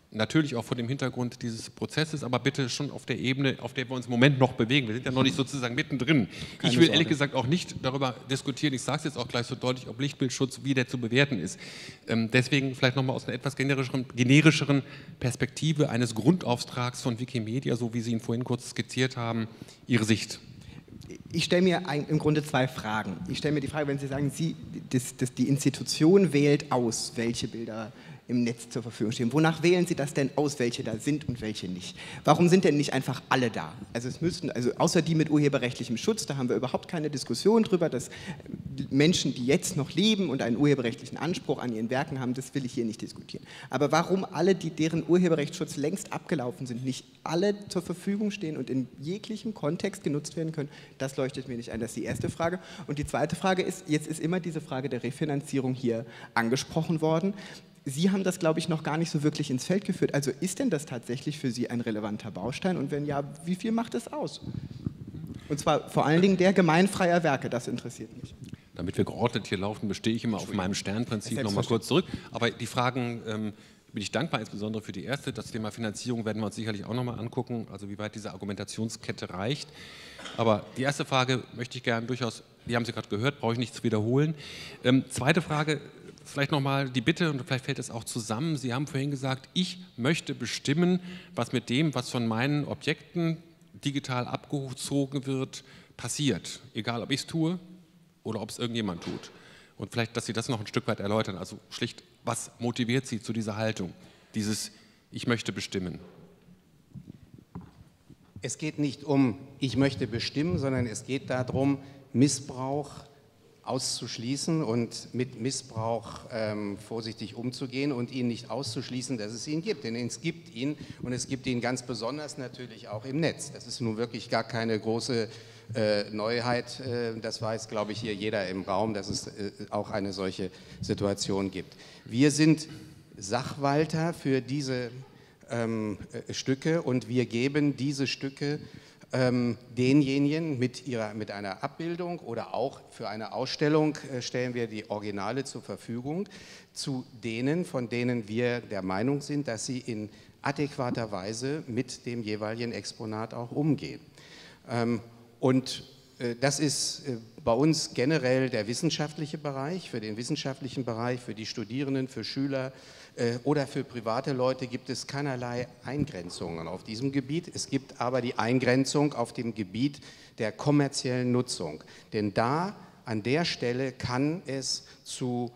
Natürlich auch vor dem Hintergrund dieses Prozesses, aber bitte schon auf der Ebene, auf der wir uns im Moment noch bewegen. Wir sind ja noch nicht sozusagen mittendrin. Ich will ehrlich gesagt auch nicht darüber diskutieren, ich sage es jetzt auch gleich so deutlich, ob Lichtbildschutz, wie der zu bewerten ist. Deswegen vielleicht nochmal aus einer etwas generischeren Perspektive eines Grundauftrags von Wikimedia, so wie Sie ihn vorhin kurz skizziert haben, Ihre Sicht. Ich stelle mir im Grunde zwei Fragen. Ich stelle mir die Frage, wenn Sie sagen, die Institution wählt aus, welche Bilder im Netz zur Verfügung stehen. Wonach wählen Sie das denn aus, welche da sind und welche nicht? Warum sind denn nicht einfach alle da? Also es müssten, also außer die mit urheberrechtlichem Schutz, da haben wir überhaupt keine Diskussion drüber, dass Menschen, die jetzt noch leben und einen urheberrechtlichen Anspruch an ihren Werken haben, das will ich hier nicht diskutieren. Aber warum alle, deren Urheberrechtsschutz längst abgelaufen sind, nicht alle zur Verfügung stehen und in jeglichem Kontext genutzt werden können, das leuchtet mir nicht ein. Das ist die erste Frage. Und die zweite Frage ist, jetzt ist immer diese Frage der Refinanzierung hier angesprochen worden. Sie haben das, glaube ich, noch gar nicht so wirklich ins Feld geführt. Also ist denn das tatsächlich für Sie ein relevanter Baustein? Und wenn ja, wie viel macht es aus? Und zwar vor allen Dingen der gemeinfreier Werke, das interessiert mich. Damit wir geordnet hier laufen, bestehe ich immer auf meinem Sternprinzip nochmal kurz zurück. Aber die Fragen bin ich dankbar, insbesondere für die erste. Das Thema Finanzierung werden wir uns sicherlich auch nochmal angucken, also wie weit diese Argumentationskette reicht. Aber die erste Frage möchte ich gerne durchaus, die haben Sie gerade gehört, brauche ich nicht zu wiederholen. Zweite Frage, vielleicht nochmal die Bitte, und vielleicht fällt es auch zusammen. Sie haben vorhin gesagt, ich möchte bestimmen, was mit dem, was von meinen Objekten digital abgezogen wird, passiert. Egal, ob ich es tue oder ob es irgendjemand tut. Und vielleicht, dass Sie das noch ein Stück weit erläutern. Also schlicht, was motiviert Sie zu dieser Haltung? Dieses Ich möchte bestimmen. Es geht nicht um ich möchte bestimmen, sondern es geht darum, Missbrauch auszuschließen und mit Missbrauch vorsichtig umzugehen und ihn nicht auszuschließen, dass es ihn gibt. Denn es gibt ihn und es gibt ihn ganz besonders natürlich auch im Netz. Das ist nun wirklich gar keine große Neuheit. Das weiß, glaube ich, hier jeder im Raum, dass es auch eine solche Situation gibt. Wir sind Sachwalter für diese Stücke und wir geben diese Stücke denjenigen mit einer Abbildung oder auch für eine Ausstellung stellen wir die Originale zur Verfügung, zu denen, von denen wir der Meinung sind, dass sie in adäquater Weise mit dem jeweiligen Exponat auch umgehen. Und das ist bei uns generell der wissenschaftliche Bereich. Für den wissenschaftlichen Bereich, für die Studierenden, für Schüler oder für private Leute gibt es keinerlei Eingrenzungen auf diesem Gebiet. Es gibt aber die Eingrenzung auf dem Gebiet der kommerziellen Nutzung. Denn da, an der Stelle kann es zu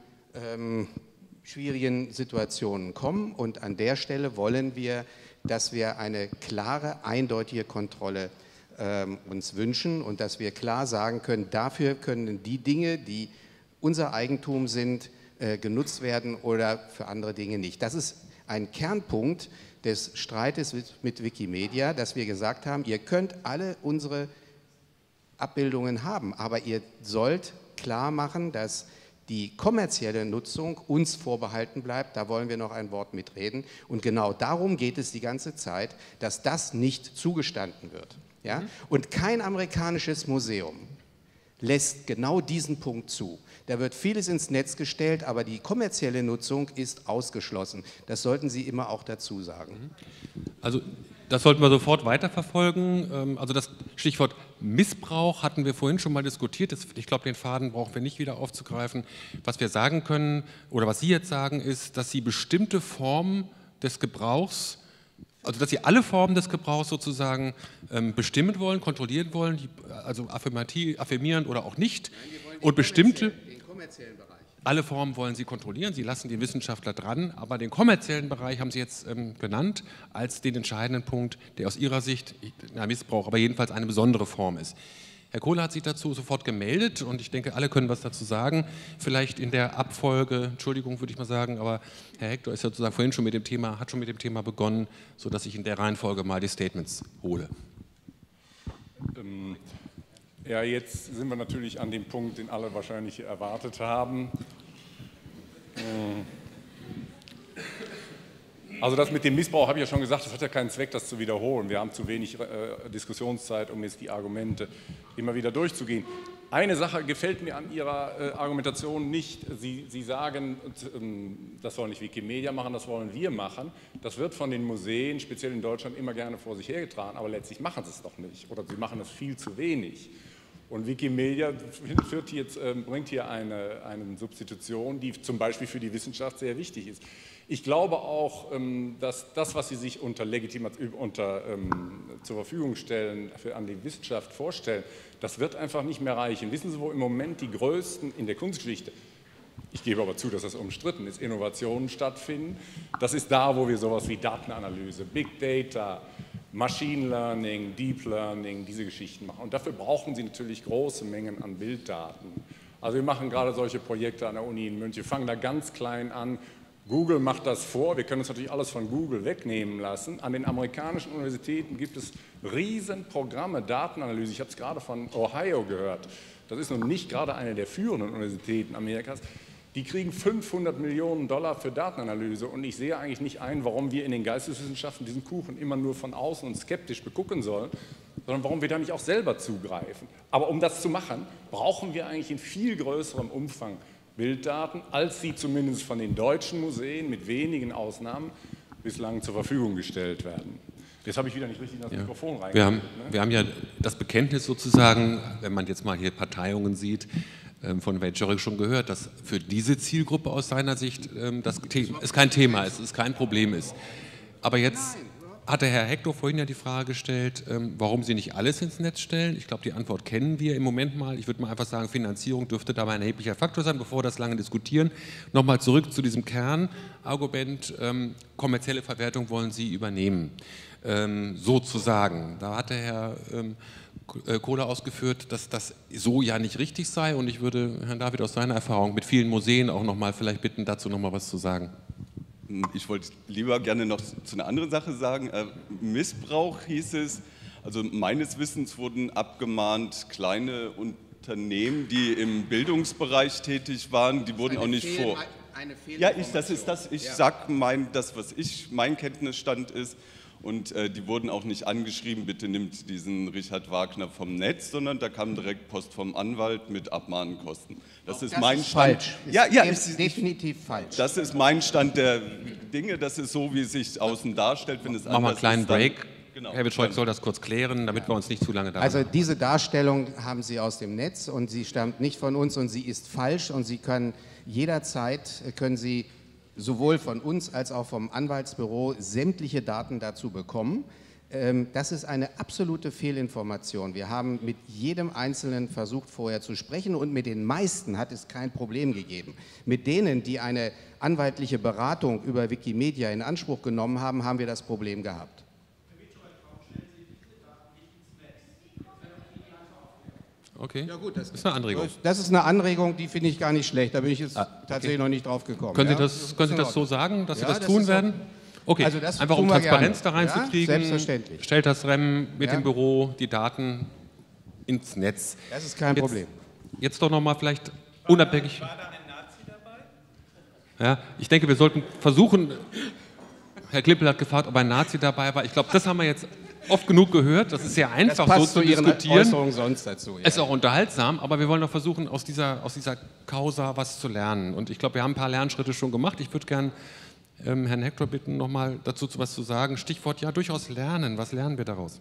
schwierigen Situationen kommen und an der Stelle wollen wir, dass wir eine klare, eindeutige Kontrolle uns wünschen und dass wir klar sagen können, dafür können die Dinge, die unser Eigentum sind, genutzt werden oder für andere Dinge nicht. Das ist ein Kernpunkt des Streites mit Wikimedia, dass wir gesagt haben, ihr könnt alle unsere Abbildungen haben, aber ihr sollt klar machen, dass die kommerzielle Nutzung uns vorbehalten bleibt. Da wollen wir noch ein Wort mitreden. Und genau darum geht es die ganze Zeit, dass das nicht zugestanden wird. Ja? Und kein amerikanisches Museum lässt genau diesen Punkt zu. Da wird vieles ins Netz gestellt, aber die kommerzielle Nutzung ist ausgeschlossen. Das sollten Sie immer auch dazu sagen. Also das sollten wir sofort weiterverfolgen. Also das Stichwort Missbrauch hatten wir vorhin schon mal diskutiert. Ich glaube, den Faden brauchen wir nicht wieder aufzugreifen. Was wir sagen können oder was Sie jetzt sagen, ist, dass Sie bestimmte Formen des Gebrauchs, also dass Sie alle Formen des Gebrauchs sozusagen bestimmen wollen, kontrollieren wollen, also affirmierend oder auch nicht. Nein, wir wollen und bestimmte den kommerziellen Bereich. Alle Formen wollen Sie kontrollieren, Sie lassen den Wissenschaftler dran, aber den kommerziellen Bereich haben Sie jetzt genannt als den entscheidenden Punkt, der aus Ihrer Sicht, Missbrauch, aber jedenfalls eine besondere Form ist. Herr Kohler hat sich dazu sofort gemeldet und ich denke, alle können was dazu sagen. Vielleicht in der Abfolge, Entschuldigung, würde ich mal sagen, aber Herr Hector ist ja sozusagen vorhin schon mit dem Thema, hat schon mit dem Thema begonnen, sodass ich in der Reihenfolge mal die Statements hole. Ja, jetzt sind wir natürlich an dem Punkt, den alle wahrscheinlich erwartet haben. Also das mit dem Missbrauch habe ich ja schon gesagt, das hat ja keinen Zweck, das zu wiederholen. Wir haben zu wenig Diskussionszeit, um jetzt die Argumente immer wieder durchzugehen. Eine Sache gefällt mir an Ihrer Argumentation nicht. Sie sagen, das soll nicht Wikimedia machen, das wollen wir machen. Das wird von den Museen, speziell in Deutschland, immer gerne vor sich hergetragen, aber letztlich machen sie es doch nicht oder sie machen es viel zu wenig. Und Wikimedia bringt hier eine Substitution, die zum Beispiel für die Wissenschaft sehr wichtig ist. Ich glaube auch, dass das, was Sie sich zur Verfügung stellen, an die Wissenschaft vorstellen, das wird einfach nicht mehr reichen. Wissen Sie, wo im Moment die größten in der Kunstgeschichte, ich gebe aber zu, dass das umstritten ist, Innovationen stattfinden? Das ist da, wo wir sowas wie Datenanalyse, Big Data, Machine Learning, Deep Learning, diese Geschichten machen. Und dafür brauchen Sie natürlich große Mengen an Bilddaten. Also wir machen gerade solche Projekte an der Uni in München, wir fangen da ganz klein an. Google macht das vor, wir können uns natürlich alles von Google wegnehmen lassen. An den amerikanischen Universitäten gibt es Riesenprogramme, Datenanalyse. Ich habe es gerade von Ohio gehört. Das ist nun nicht gerade eine der führenden Universitäten Amerikas. Die kriegen $500 Millionen für Datenanalyse und ich sehe eigentlich nicht ein, warum wir in den Geisteswissenschaften diesen Kuchen immer nur von außen und skeptisch begucken sollen, sondern warum wir da nicht auch selber zugreifen. Aber um das zu machen, brauchen wir eigentlich in viel größerem Umfang Bilddaten, als sie zumindest von den deutschen Museen mit wenigen Ausnahmen bislang zur Verfügung gestellt werden. Jetzt habe ich wieder nicht richtig in das Mikrofon reingehört. Wir haben ja das Bekenntnis sozusagen, wenn man jetzt mal hier Parteiungen sieht, von Wejciech schon gehört, dass für diese Zielgruppe aus seiner Sicht das ist kein Thema ist, es kein Problem ist. Aber jetzt hatte Herr Hector vorhin ja die Frage gestellt, warum Sie nicht alles ins Netz stellen. Ich glaube, die Antwort kennen wir im Moment mal. Ich würde mal einfach sagen, Finanzierung dürfte dabei ein erheblicher Faktor sein, bevor wir das lange diskutieren. Nochmal zurück zu diesem Kernargument, kommerzielle Verwertung wollen Sie übernehmen, sozusagen. Da hatte Herr Kohler ausgeführt, dass das so ja nicht richtig sei und ich würde Herrn David aus seiner Erfahrung mit vielen Museen auch nochmal vielleicht bitten, dazu nochmal was zu sagen. Ich wollte lieber gerne noch zu einer anderen Sache sagen. Missbrauch hieß es, also meines Wissens wurden abgemahnt kleine Unternehmen, die im Bildungsbereich tätig waren, die wurden auch nicht vor... Ja, ich sage das, was mein Kenntnisstand ist. Und die wurden auch nicht angeschrieben, bitte nimmt diesen Richard Wagner vom Netz, sondern da kam direkt Post vom Anwalt mit Abmahnkosten. Das ist mein Stand. Falsch. Ja, ist definitiv falsch. Das ist mein Stand der Dinge, das ist so, wie es sich außen darstellt. Wenn es machen wir einen kleinen Break. Genau. Herr Wejciech soll das kurz klären, damit wir uns nicht zu lange daran... Also diese Darstellung haben Sie aus dem Netz und sie stammt nicht von uns und sie ist falsch und Sie können jederzeit, sowohl von uns als auch vom Anwaltsbüro sämtliche Daten dazu bekommen. Das ist eine absolute Fehlinformation. Wir haben mit jedem Einzelnen versucht, vorher zu sprechen und mit den meisten hat es kein Problem gegeben. Mit denen, die eine anwaltliche Beratung über Wikimedia in Anspruch genommen haben, haben wir das Problem gehabt. Okay, ja gut, das ist eine Anregung. Das ist eine Anregung, die finde ich gar nicht schlecht. Da bin ich jetzt tatsächlich noch nicht drauf gekommen. Können Sie das so sagen, dass Sie das tun werden? Okay, also das einfach um Transparenz da gerne. reinzukriegen, selbstverständlich. stellt das REM mit dem Büro die Daten ins Netz. Das ist kein Problem. Jetzt doch nochmal vielleicht unabhängig... War da ein Nazi dabei? Ja, ich denke, wir sollten versuchen... Herr Klippel hat gefragt, ob ein Nazi dabei war. Ich glaube, das haben wir jetzt oft genug gehört. Das ist sehr einfach, so zu diskutieren. Äußerungen sonst dazu. Ja. Ist auch unterhaltsam, aber wir wollen doch versuchen, aus dieser Causa was zu lernen. Und ich glaube, wir haben ein paar Lernschritte schon gemacht. Ich würde gerne Herrn Hector bitten, nochmal dazu was zu sagen. Stichwort, ja, durchaus lernen. Was lernen wir daraus?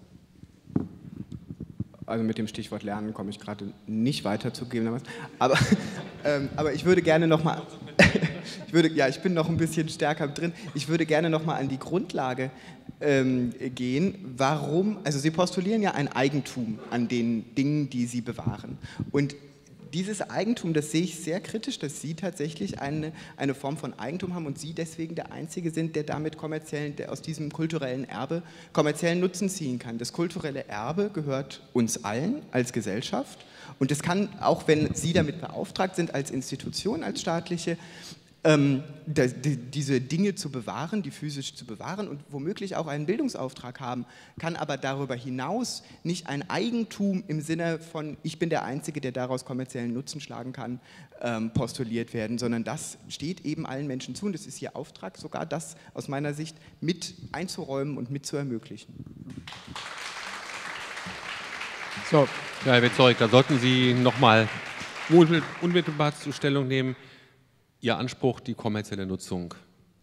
Also mit dem Stichwort Lernen komme ich gerade nicht weiterzugeben. Aber ich würde gerne nochmal... ich bin noch ein bisschen stärker drin. Ich würde gerne nochmal an die Grundlage gehen. Warum? Also Sie postulieren ja ein Eigentum an den Dingen, die Sie bewahren. Und dieses Eigentum, das sehe ich sehr kritisch, dass Sie tatsächlich eine Form von Eigentum haben und Sie deswegen der Einzige sind, der damit der aus diesem kulturellen Erbe kommerziellen Nutzen ziehen kann. Das kulturelle Erbe gehört uns allen als Gesellschaft und es kann, auch wenn Sie damit beauftragt sind als Institution, als staatliche, diese Dinge zu bewahren, die physisch zu bewahren und womöglich auch einen Bildungsauftrag haben, kann aber darüber hinaus nicht ein Eigentum im Sinne von, ich bin der Einzige, der daraus kommerziellen Nutzen schlagen kann, postuliert werden, sondern das steht eben allen Menschen zu und es ist ihr Auftrag, sogar das aus meiner Sicht mit einzuräumen und mit zu ermöglichen. So. Ja, Herr Wieczorek, da sollten Sie nochmal unmittelbar zur Stellung nehmen, Ihr Anspruch, die kommerzielle Nutzung.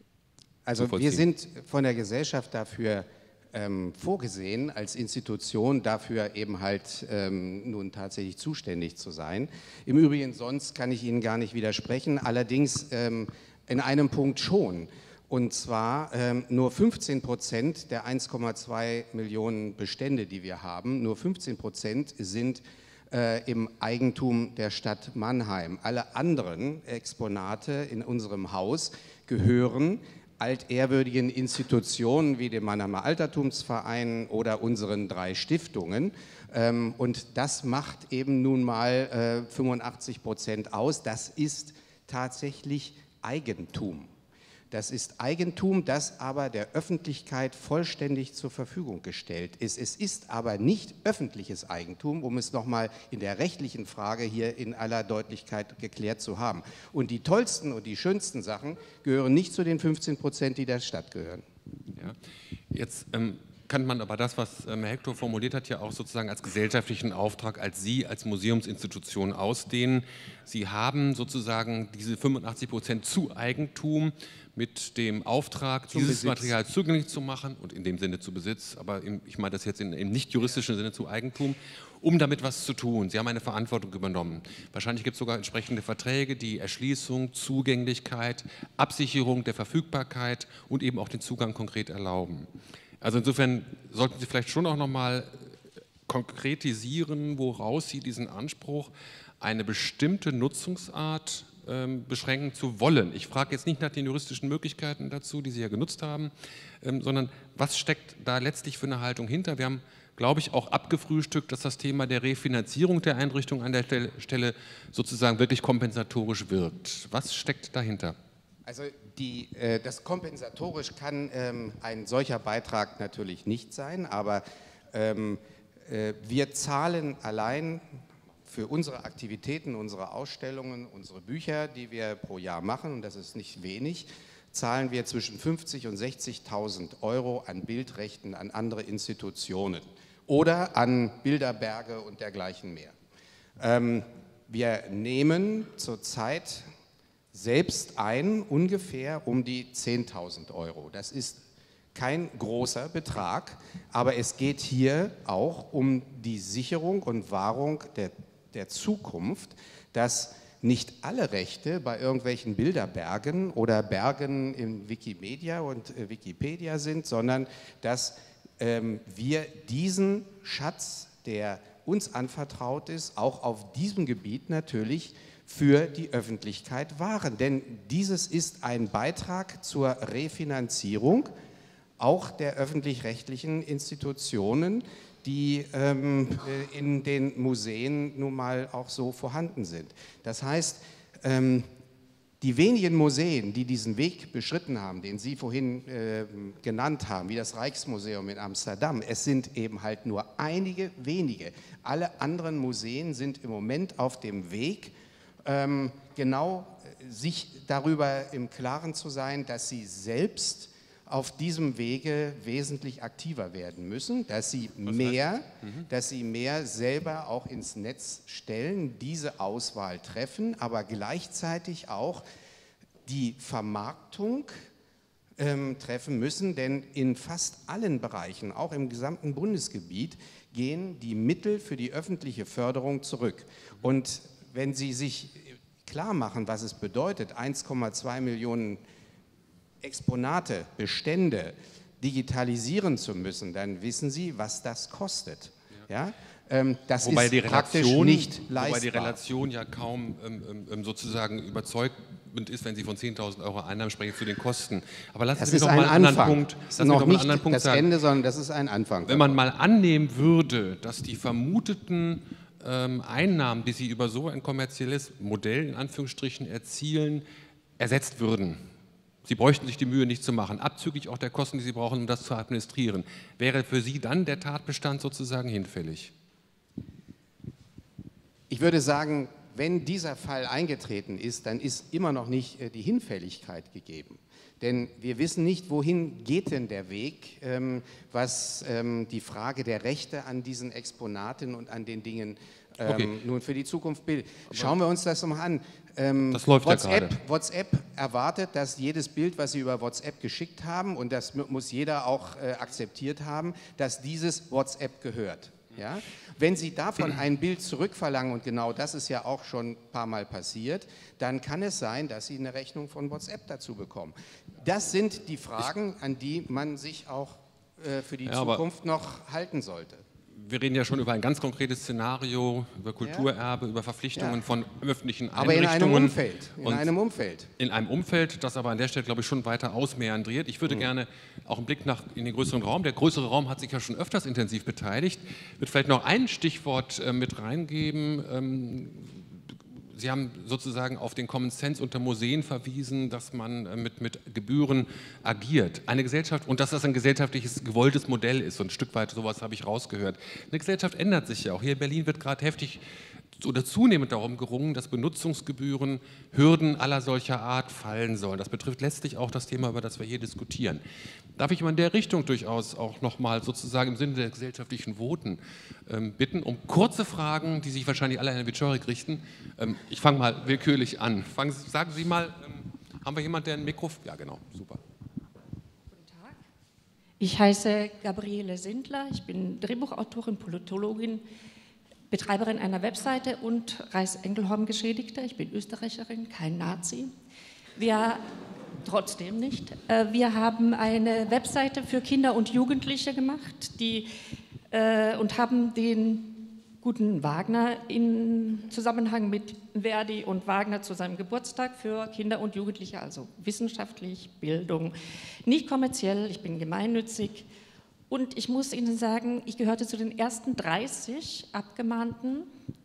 Also wir sind von der Gesellschaft dafür vorgesehen, als Institution dafür eben halt nun tatsächlich zuständig zu sein. Im Übrigen, sonst kann ich Ihnen gar nicht widersprechen, allerdings in einem Punkt schon. Und zwar nur 15% der 1,2 Millionen Bestände, die wir haben, nur 15% sind im Eigentum der Stadt Mannheim. Alle anderen Exponate in unserem Haus gehören altehrwürdigen Institutionen wie dem Mannheimer Altertumsverein oder unseren 3 Stiftungen. Und das macht eben nun mal 85% aus. Das ist tatsächlich Eigentum. Das ist Eigentum, das aber der Öffentlichkeit vollständig zur Verfügung gestellt ist. Es ist aber nicht öffentliches Eigentum, um es nochmal in der rechtlichen Frage hier in aller Deutlichkeit geklärt zu haben. Und die tollsten und die schönsten Sachen gehören nicht zu den 15%, die der Stadt gehören. Ja. Jetzt kann man aber das, was Herr Hector formuliert hat, ja auch sozusagen als gesellschaftlichen Auftrag, als Sie, als Museumsinstitution ausdehnen. Sie haben sozusagen diese 85% zu Eigentum mit dem Auftrag, dieses Material zugänglich zu machen und in dem Sinne zu Besitz, aber ich meine das jetzt im nicht juristischen Sinne zu Eigentum, um damit was zu tun. Sie haben eine Verantwortung übernommen. Wahrscheinlich gibt es sogar entsprechende Verträge, die Erschließung, Zugänglichkeit, Absicherung der Verfügbarkeit und eben auch den Zugang konkret erlauben. Also insofern sollten Sie vielleicht schon auch nochmal konkretisieren, woraus Sie diesen Anspruch, eine bestimmte Nutzungsart beschränken zu wollen. Ich frage jetzt nicht nach den juristischen Möglichkeiten dazu, die Sie ja genutzt haben, sondern was steckt da letztlich für eine Haltung hinter? Wir haben, glaube ich, auch abgefrühstückt, dass das Thema der Refinanzierung der Einrichtung an der Stelle sozusagen wirklich kompensatorisch wirkt. Was steckt dahinter? Also das kompensatorisch kann ein solcher Beitrag natürlich nicht sein, aber wir zahlen allein für unsere Aktivitäten, unsere Ausstellungen, unsere Bücher, die wir pro Jahr machen, und das ist nicht wenig, zahlen wir zwischen 50.000 und 60.000 Euro an Bildrechten an andere Institutionen oder an Bilderberge und dergleichen mehr. Wir nehmen zurzeit selbst ein ungefähr um die 10.000 Euro. Das ist kein großer Betrag, aber es geht hier auch um die Sicherung und Wahrung der Zukunft, dass nicht alle Rechte bei irgendwelchen Bilderbergen oder Bergen in Wikimedia und Wikipedia sind, sondern dass wir diesen Schatz, der uns anvertraut ist, auch auf diesem Gebiet natürlich für die Öffentlichkeit wahren. Denn dieses ist ein Beitrag zur Refinanzierung auch der öffentlich-rechtlichen Institutionen, die in den Museen nun mal auch so vorhanden sind. Das heißt, die wenigen Museen, die diesen Weg beschritten haben, den Sie vorhin genannt haben, wie das Rijksmuseum in Amsterdam, es sind eben halt nur einige wenige. Alle anderen Museen sind im Moment auf dem Weg, genau sich darüber im Klaren zu sein, dass sie selbst auf diesem Wege wesentlich aktiver werden müssen, dass sie mehr selber auch ins Netz stellen, diese Auswahl treffen, aber gleichzeitig auch die Vermarktung treffen müssen, denn in fast allen Bereichen, auch im gesamten Bundesgebiet, gehen die Mittel für die öffentliche Förderung zurück. Und wenn Sie sich klar machen, was es bedeutet, 1,2 Millionen Exponate, Bestände digitalisieren zu müssen, dann wissen Sie, was das kostet. Ja? Das wobei ist die praktisch Relation, nicht leistbar. Wobei die Relation ja kaum sozusagen überzeugend ist, wenn Sie von 10.000 Euro Einnahmen sprechen, zu den Kosten. Aber lassen Sie mich noch mal einen anderen Punkt sagen. Das ist noch nicht das Ende, sondern das ist ein Anfang. Wenn man mal annehmen würde, dass die vermuteten Einnahmen, die Sie über so ein kommerzielles Modell in Anführungsstrichen erzielen, ersetzt würden. Sie bräuchten sich die Mühe nicht zu machen, abzüglich auch der Kosten, die Sie brauchen, um das zu administrieren. Wäre für Sie dann der Tatbestand sozusagen hinfällig? Ich würde sagen, wenn dieser Fall eingetreten ist, dann ist immer noch nicht die Hinfälligkeit gegeben. Denn wir wissen nicht, wohin geht denn der Weg, was die Frage der Rechte an diesen Exponaten und an den Dingen nun für die Zukunft bildet. Schauen wir uns das mal an. Das läuft ja gerade. WhatsApp erwartet, dass jedes Bild, was Sie über WhatsApp geschickt haben, und das muss jeder auch akzeptiert haben, dass dieses WhatsApp gehört. Ja? Wenn Sie davon ein Bild zurückverlangen, und genau das ist ja auch schon ein paar Mal passiert, dann kann es sein, dass Sie eine Rechnung von WhatsApp dazu bekommen. Das sind die Fragen, an die man sich auch für die Zukunft noch halten sollte. Wir reden ja schon über ein ganz konkretes Szenario, über Kulturerbe, über Verpflichtungen von öffentlichen aber Einrichtungen. In einem Umfeld. In einem Umfeld, das aber an der Stelle, glaube ich, schon weiter ausmeandriert. Ich würde gerne auch einen Blick in den größeren Raum. Der größere Raum hat sich ja schon öfters intensiv beteiligt. Ich würde vielleicht noch ein Stichwort mit reingeben. Sie haben sozusagen auf den Common Sense unter Museen verwiesen, dass man mit Gebühren agiert. Eine Gesellschaft, und dass das ein gesellschaftliches, gewolltes Modell ist, so ein Stück weit, sowas habe ich rausgehört. Eine Gesellschaft ändert sich ja auch. Hier in Berlin wird gerade heftig oder zunehmend darum gerungen, dass Benutzungsgebühren, Hürden aller solcher Art fallen sollen. Das betrifft letztlich auch das Thema, über das wir hier diskutieren. Darf ich mal in der Richtung durchaus auch nochmal sozusagen im Sinne der gesellschaftlichen Voten bitten, um kurze Fragen, die sich wahrscheinlich alle an Herrn Wieczorek richten. Ich fange mal willkürlich an. Sagen Sie mal, haben wir jemanden, der ein Mikrofon... Ja, genau, super. Guten Tag. Ich heiße Gabriele Sindler, ich bin Drehbuchautorin, Politologin, Betreiberin einer Webseite und Reichs-Engelhorn-Geschädigte. Ich bin Österreicherin, kein Nazi. Trotzdem nicht. Wir haben eine Webseite für Kinder und Jugendliche gemacht und haben den guten Wagner in Zusammenhang mit Verdi und Wagner zu seinem Geburtstag für Kinder und Jugendliche, also wissenschaftlich, Bildung, nicht kommerziell, ich bin gemeinnützig. Und ich muss Ihnen sagen, ich gehörte zu den ersten 30 Abgemahnten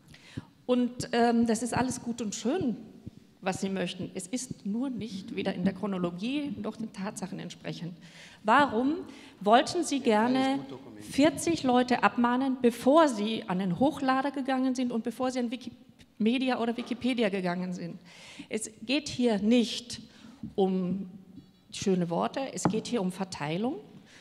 und das ist alles gut und schön, was Sie möchten. Es ist nur nicht weder in der Chronologie noch den Tatsachen entsprechend. Warum wollten Sie gerne 40 Leute abmahnen, bevor Sie an den Hochlader gegangen sind und bevor Sie an Wikimedia oder Wikipedia gegangen sind? Es geht hier nicht um schöne Worte, es geht hier um Verteilung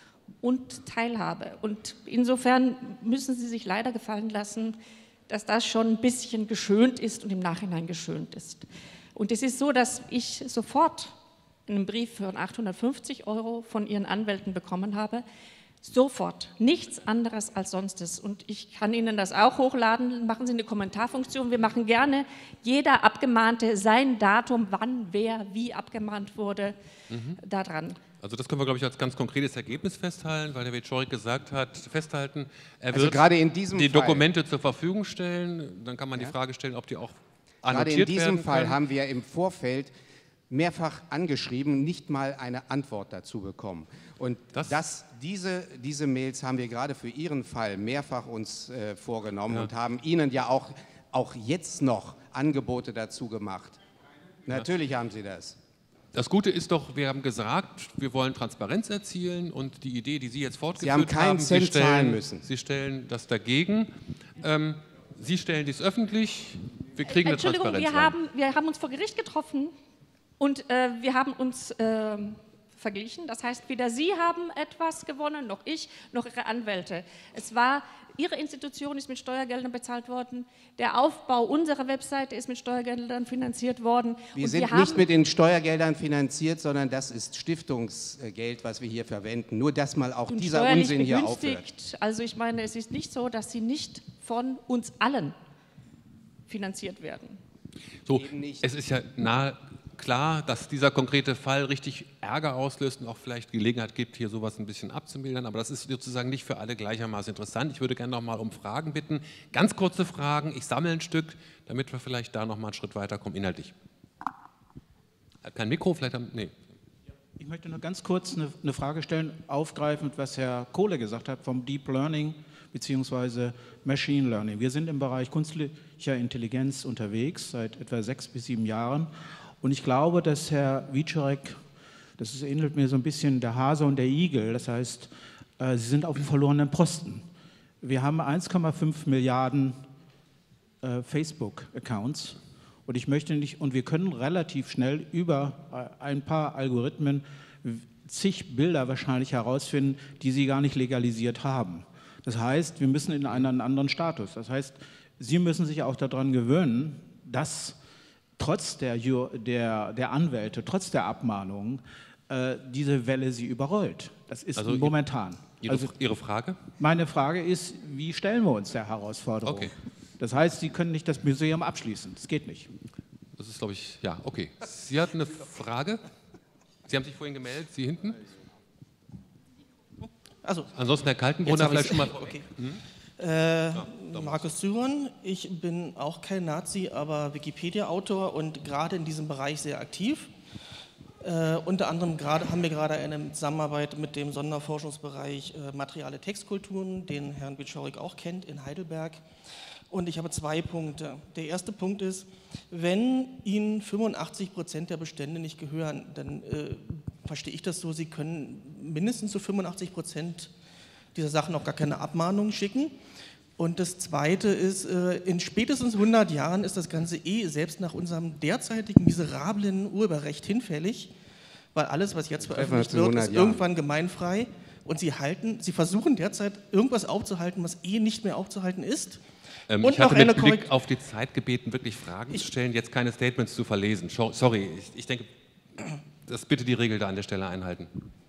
und Teilhabe. Und insofern müssen Sie sich leider gefallen lassen, dass das schon ein bisschen geschönt ist und im Nachhinein geschönt ist. Und es ist so, dass ich sofort einen Brief für 850 € von Ihren Anwälten bekommen habe. Sofort. Nichts anderes als sonstes. Und ich kann Ihnen das auch hochladen. Machen Sie eine Kommentarfunktion. Wir machen gerne jeder Abgemahnte sein Datum, wann, wer, wie abgemahnt wurde, da dran. Also das können wir, glaube ich, als ganz konkretes Ergebnis festhalten, weil der Wieczorek gesagt hat, er Also wird gerade in diesem die Fall, Dokumente zur Verfügung stellen. Dann kann man die Frage stellen, ob die auch annotiert gerade in diesem werden Fall können. haben wir im Vorfeld mehrfach angeschrieben, nicht mal eine Antwort dazu bekommen. Und diese Mails haben wir gerade für Ihren Fall mehrfach uns vorgenommen und haben Ihnen ja auch jetzt noch Angebote dazu gemacht. Natürlich haben Sie das. Das Gute ist doch, wir haben gesagt, wir wollen Transparenz erzielen und die Idee, die Sie jetzt fortgeführt haben, Sie haben keinen Cent zahlen müssen. Sie stellen das dagegen. Sie stellen dies öffentlich, wir kriegen eine Transparenz. Entschuldigung, wir haben uns vor Gericht getroffen und wir haben uns verglichen. Das heißt, weder Sie haben etwas gewonnen, noch ich, noch Ihre Anwälte. Ihre Institution ist mit Steuergeldern bezahlt worden. Der Aufbau unserer Webseite ist mit Steuergeldern finanziert worden. Wir sind nicht mit den Steuergeldern finanziert, sondern das ist Stiftungsgeld, was wir hier verwenden. Nur, dass mal auch dieser Unsinn hier aufhört. Also ich meine, es ist nicht so, dass sie nicht von uns allen finanziert werden. So, es ist ja klar, dass dieser konkrete Fall richtig Ärger auslöst und auch vielleicht Gelegenheit gibt, hier sowas ein bisschen abzumildern, aber das ist sozusagen nicht für alle gleichermaßen interessant. Ich würde gerne noch mal um Fragen bitten. Ganz kurze Fragen, ich sammle ein Stück, damit wir vielleicht da noch mal einen Schritt weiterkommen, inhaltlich. Kein Mikro, vielleicht nee. Ich möchte nur ganz kurz eine Frage stellen, aufgreifend, was Herr Kohle gesagt hat, vom Deep Learning bzw. Machine Learning. Wir sind im Bereich künstlicher Intelligenz unterwegs, seit etwa 6 bis 7 Jahren. Und ich glaube, dass Herr Wieczorek, das ähnelt mir so ein bisschen der Hase und der Igel, das heißt, Sie sind auf dem verlorenen Posten. Wir haben 1,5 Milliarden Facebook-Accounts Und ich möchte nicht, und wir können relativ schnell über ein paar Algorithmen zig Bilder wahrscheinlich herausfinden, die sie gar nicht legalisiert haben. Das heißt, wir müssen in einen anderen Status. Das heißt, Sie müssen sich auch daran gewöhnen, dass trotz der Anwälte, trotz der Abmahnungen, diese Welle Sie überrollt. Das ist also momentan. Ihre Frage? Meine Frage ist, wie stellen wir uns der Herausforderung? Okay. Das heißt, Sie können nicht das Museum abschließen. Das geht nicht. Das ist, glaube ich, ja, okay. Sie hatten eine Frage? Sie haben sich vorhin gemeldet, Sie hinten? Also, ansonsten Herr Kaltenbrunner vielleicht schon mal. Okay. Markus Zyron, ich bin auch kein Nazi, aber Wikipedia-Autor und gerade in diesem Bereich sehr aktiv. Unter anderem haben wir gerade eine Zusammenarbeit mit dem Sonderforschungsbereich Materiale Textkulturen, den Herrn Wieczorek auch kennt, in Heidelberg. Und ich habe 2 Punkte. Der erste Punkt ist, wenn Ihnen 85% der Bestände nicht gehören, dann verstehe ich das so, Sie können mindestens zu 85% dieser Sachen auch gar keine Abmahnung schicken. Und das Zweite ist, in spätestens 100 Jahren ist das Ganze selbst nach unserem derzeitigen miserablen Urheberrecht hinfällig, weil alles, was jetzt veröffentlicht wird, ist irgendwann gemeinfrei. Und Sie versuchen derzeit irgendwas aufzuhalten, was nicht mehr aufzuhalten ist. Ich hatte mit Blick auf die Zeit gebeten, wirklich Fragen zu stellen, jetzt keine Statements zu verlesen. Sorry, ich denke, das bitte die Regel da an der Stelle einhalten.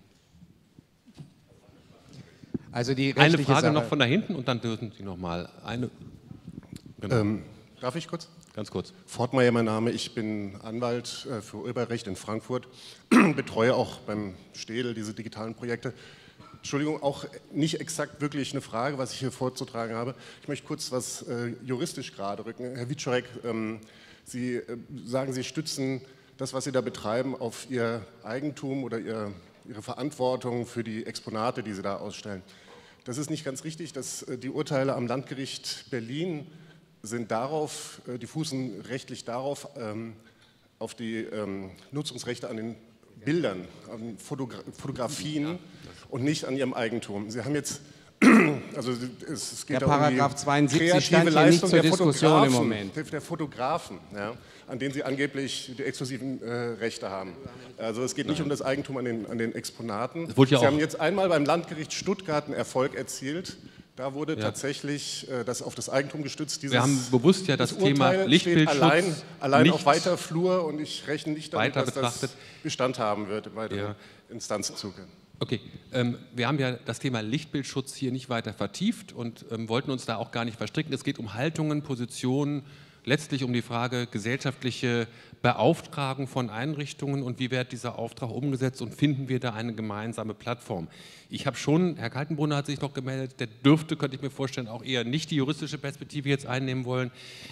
Also die eine Frage noch von da hinten und dann dürfen Sie noch mal eine. Genau. Darf ich kurz? Ganz kurz. Fortmeier mein Name, ich bin Anwalt für Urheberrecht in Frankfurt, betreue auch beim Städel diese digitalen Projekte. Entschuldigung, auch nicht exakt wirklich eine Frage, was ich hier vorzutragen habe. Ich möchte kurz was juristisch gerade rücken. Herr Wieczorek, Sie sagen, Sie stützen das, was Sie da betreiben, auf Ihr Eigentum oder Ihre Verantwortung für die Exponate, die Sie da ausstellen. Das ist nicht ganz richtig. Die Urteile am Landgericht Berlin sind darauf, die fußen rechtlich darauf, auf die Nutzungsrechte an den Bildern, an Fotografien und nicht an ihrem Eigentum. Sie haben jetzt, also es geht der um Paragraph die 72 stand hier nicht zur Diskussion im Moment. Der Fotografen, ja, an denen sie angeblich die exklusiven Rechte haben. Also es geht nicht um das Eigentum an den Exponaten. Sie haben jetzt einmal beim Landgericht Stuttgart einen Erfolg erzielt. Da wurde tatsächlich das auf das Eigentum gestützt. Wir haben bewusst ja das Thema Lichtbildschutz allein auf weiter Flur und ich rechne nicht damit, dass das Bestand haben wird im weiteren Instanzenzuge. Okay, wir haben ja das Thema Lichtbildschutz hier nicht weiter vertieft und wollten uns da auch gar nicht verstricken. Es geht um Haltungen, Positionen, letztlich um die Frage gesellschaftliche Beauftragung von Einrichtungen und wie wird dieser Auftrag umgesetzt und finden wir da eine gemeinsame Plattform. Ich habe schon, Herr Kaltenbrunner hat sich noch gemeldet, der dürfte, könnte ich mir vorstellen, auch eher nicht die juristische Perspektive jetzt einnehmen wollen.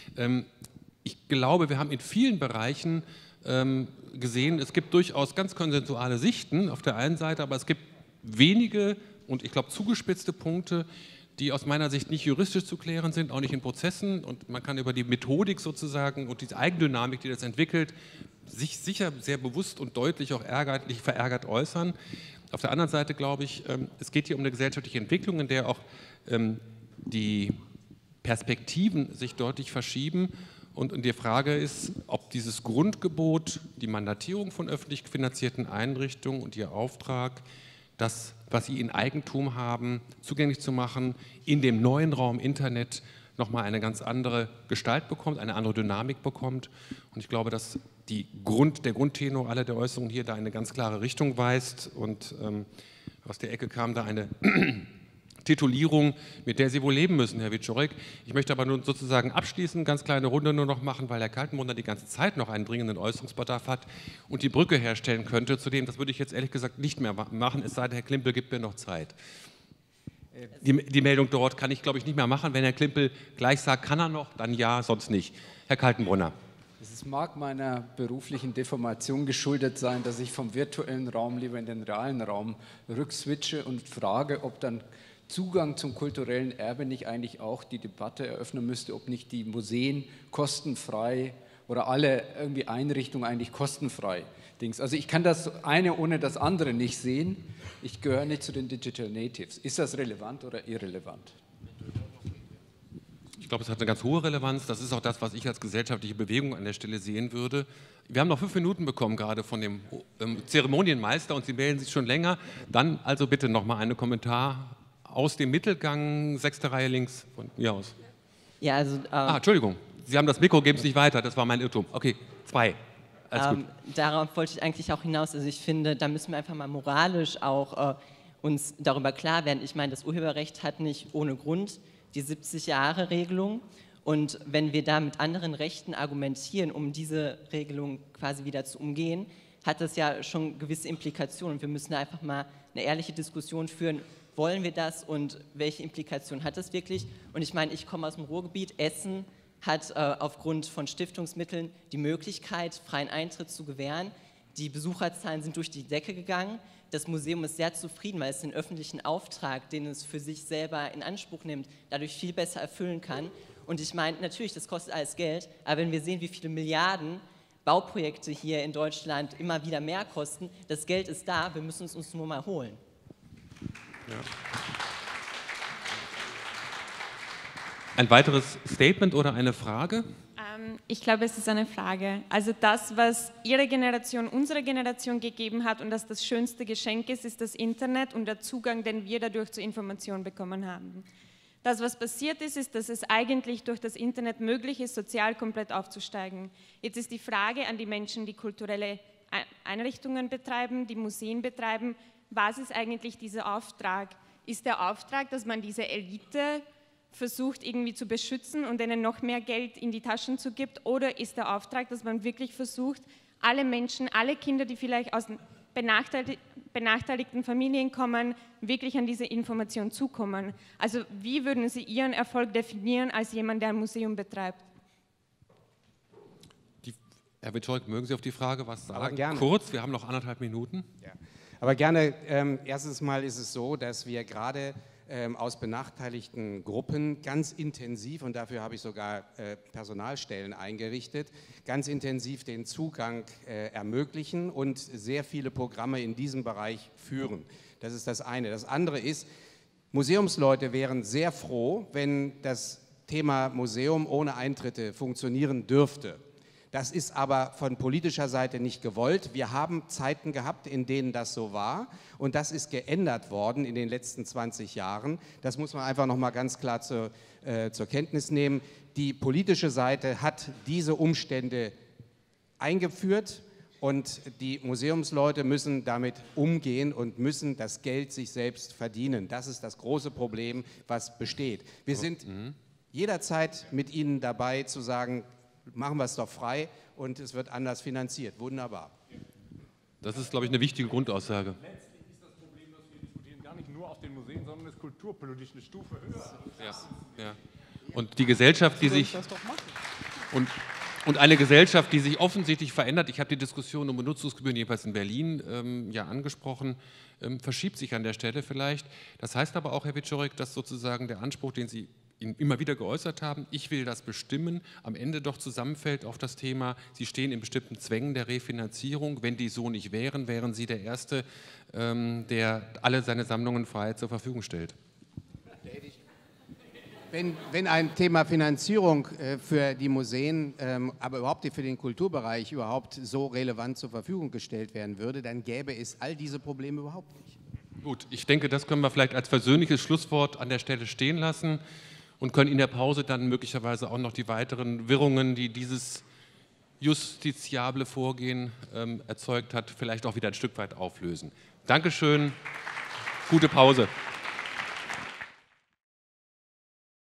Ich glaube, wir haben in vielen Bereichen gesehen, es gibt durchaus ganz konsensuale Sichten auf der einen Seite, aber es gibt wenige und ich glaube zugespitzte Punkte, die aus meiner Sicht nicht juristisch zu klären sind, auch nicht in Prozessen und man kann über die Methodik sozusagen und die Eigendynamik, die das entwickelt, sich sicher sehr bewusst und deutlich auch verärgert äußern. Auf der anderen Seite glaube ich, es geht hier um eine gesellschaftliche Entwicklung, in der auch die Perspektiven sich deutlich verschieben und die Frage ist, ob dieses Grundgebot, die Mandatierung von öffentlich finanzierten Einrichtungen und ihr Auftrag, das, was sie in Eigentum haben, zugänglich zu machen, in dem neuen Raum Internet nochmal eine ganz andere Gestalt bekommt, eine andere Dynamik bekommt. Und ich glaube, dass der Grundtenor aller der Äußerungen hier da eine ganz klare Richtung weist. Und aus der Ecke kam da eine Titulierung, mit der Sie wohl leben müssen, Herr Wieczorek. Ich möchte aber nun sozusagen abschließend, ganz kleine Runde nur noch machen, weil Herr Kaltenbrunner die ganze Zeit noch einen dringenden Äußerungsbedarf hat und die Brücke herstellen könnte. Zudem, das würde ich jetzt ehrlich gesagt nicht mehr machen, es sei denn, Herr Klimpel gibt mir noch Zeit. Die Meldung dort kann ich, glaube ich, nicht mehr machen. Wenn Herr Klimpel gleich sagt, kann er noch, dann ja, sonst nicht. Herr Kaltenbrunner. Es mag meiner beruflichen Deformation geschuldet sein, dass ich vom virtuellen Raum lieber in den realen Raum rückswitche und frage, ob dann Zugang zum kulturellen Erbe nicht eigentlich auch die Debatte eröffnen müsste, ob nicht die Museen kostenfrei oder alle irgendwie Einrichtungen eigentlich kostenfrei Dings. Also ich kann das eine ohne das andere nicht sehen. Ich gehöre nicht zu den Digital Natives. Ist das relevant oder irrelevant? Ich glaube, es hat eine ganz hohe Relevanz. Das ist auch das, was ich als gesellschaftliche Bewegung an der Stelle sehen würde. Wir haben noch 5 Minuten bekommen, gerade von dem Zeremonienmeister, und Sie melden sich schon länger. Dann also bitte noch mal einen Kommentar aus dem Mittelgang, 6. Reihe links von mir aus. Ja, also, Entschuldigung, Sie haben das Mikro, geben es nicht weiter, das war mein Irrtum. Okay, 2. Alles gut. Darauf wollte ich eigentlich auch hinaus. Also ich finde, da müssen wir einfach mal moralisch auch uns darüber klar werden. Ich meine, das Urheberrecht hat nicht ohne Grund die 70-Jahre-Regelung. Und wenn wir da mit anderen Rechten argumentieren, um diese Regelung quasi wieder zu umgehen, hat das ja schon gewisse Implikationen. Wir müssen da einfach mal eine ehrliche Diskussion führen. Wollen wir das und welche Implikationen hat das wirklich? Und ich meine, ich komme aus dem Ruhrgebiet. Essen hat aufgrund von Stiftungsmitteln die Möglichkeit, freien Eintritt zu gewähren. Die Besucherzahlen sind durch die Decke gegangen. Das Museum ist sehr zufrieden, weil es den öffentlichen Auftrag, den es für sich selber in Anspruch nimmt, dadurch viel besser erfüllen kann. Und ich meine, natürlich, das kostet alles Geld, aber wenn wir sehen, wie viele Milliarden Bauprojekte hier in Deutschland immer wieder mehr kosten, das Geld ist da, wir müssen es uns nur mal holen. Ja. Ein weiteres Statement oder eine Frage? Ich glaube, es ist eine Frage. Also das, was Ihre Generation, unsere Generation gegeben hat und das das schönste Geschenk ist, ist das Internet und der Zugang, den wir dadurch zur Information bekommen haben. Das, was passiert ist, ist, dass es eigentlich durch das Internet möglich ist, sozial komplett aufzusteigen. Jetzt ist die Frage an die Menschen, die kulturelle Einrichtungen betreiben, die Museen betreiben, was ist eigentlich dieser Auftrag? Ist der Auftrag, dass man diese Elite versucht irgendwie zu beschützen und denen noch mehr Geld in die Taschen zu gibt, oder ist der Auftrag, dass man wirklich versucht, alle Menschen, alle Kinder, die vielleicht aus benachteiligten Familien kommen, wirklich an diese Information zukommen? Also wie würden Sie Ihren Erfolg definieren als jemand, der ein Museum betreibt? Herr Wieczorek, mögen Sie auf die Frage was sagen? Aber gerne. Kurz, wir haben noch 1,5 Minuten. Ja. Aber gerne, erstens mal ist es so, dass wir gerade aus benachteiligten Gruppen ganz intensiv, und dafür habe ich sogar Personalstellen eingerichtet, ganz intensiv den Zugang ermöglichen und sehr viele Programme in diesem Bereich führen. Das ist das eine. Das andere ist, Museumsleute wären sehr froh, wenn das Thema Museum ohne Eintritte funktionieren dürfte. Das ist aber von politischer Seite nicht gewollt. Wir haben Zeiten gehabt, in denen das so war, und das ist geändert worden in den letzten 20 Jahren. Das muss man einfach noch mal ganz klar zur Kenntnis nehmen. Die politische Seite hat diese Umstände eingeführt und die Museumsleute müssen damit umgehen und müssen das Geld sich selbst verdienen. Das ist das große Problem, was besteht. Wir sind jederzeit mit Ihnen dabei zu sagen, machen wir es doch frei und es wird anders finanziert. Wunderbar. Das ist, glaube ich, eine wichtige Grundaussage. Letztlich ist das Problem, das wir diskutieren, gar nicht nur auf den Museen, sondern ist kulturpolitisch eine Stufe höher. Ja. Und die Gesellschaft, die sich... Und eine Gesellschaft, die sich offensichtlich verändert, ich habe die Diskussion um Benutzungsgebühren jedenfalls in Berlin ja angesprochen, verschiebt sich an der Stelle vielleicht. Das heißt aber auch, Herr Wieczorek, dass sozusagen der Anspruch, den Sie immer wieder geäußert haben, ich will das bestimmen, am Ende doch zusammenfällt auf das Thema, Sie stehen in bestimmten Zwängen der Refinanzierung. Wenn die so nicht wären, wären Sie der Erste, der alle seine Sammlungen frei zur Verfügung stellt. Wenn ein Thema Finanzierung für die Museen, aber überhaupt für den Kulturbereich überhaupt so relevant zur Verfügung gestellt werden würde, dann gäbe es all diese Probleme überhaupt nicht. Gut, ich denke, das können wir vielleicht als versöhnliches Schlusswort an der Stelle stehen lassen und können in der Pause dann möglicherweise auch noch die weiteren Wirrungen, die dieses justiziable Vorgehen erzeugt hat, vielleicht auch wieder ein Stück weit auflösen. Dankeschön, gute Pause.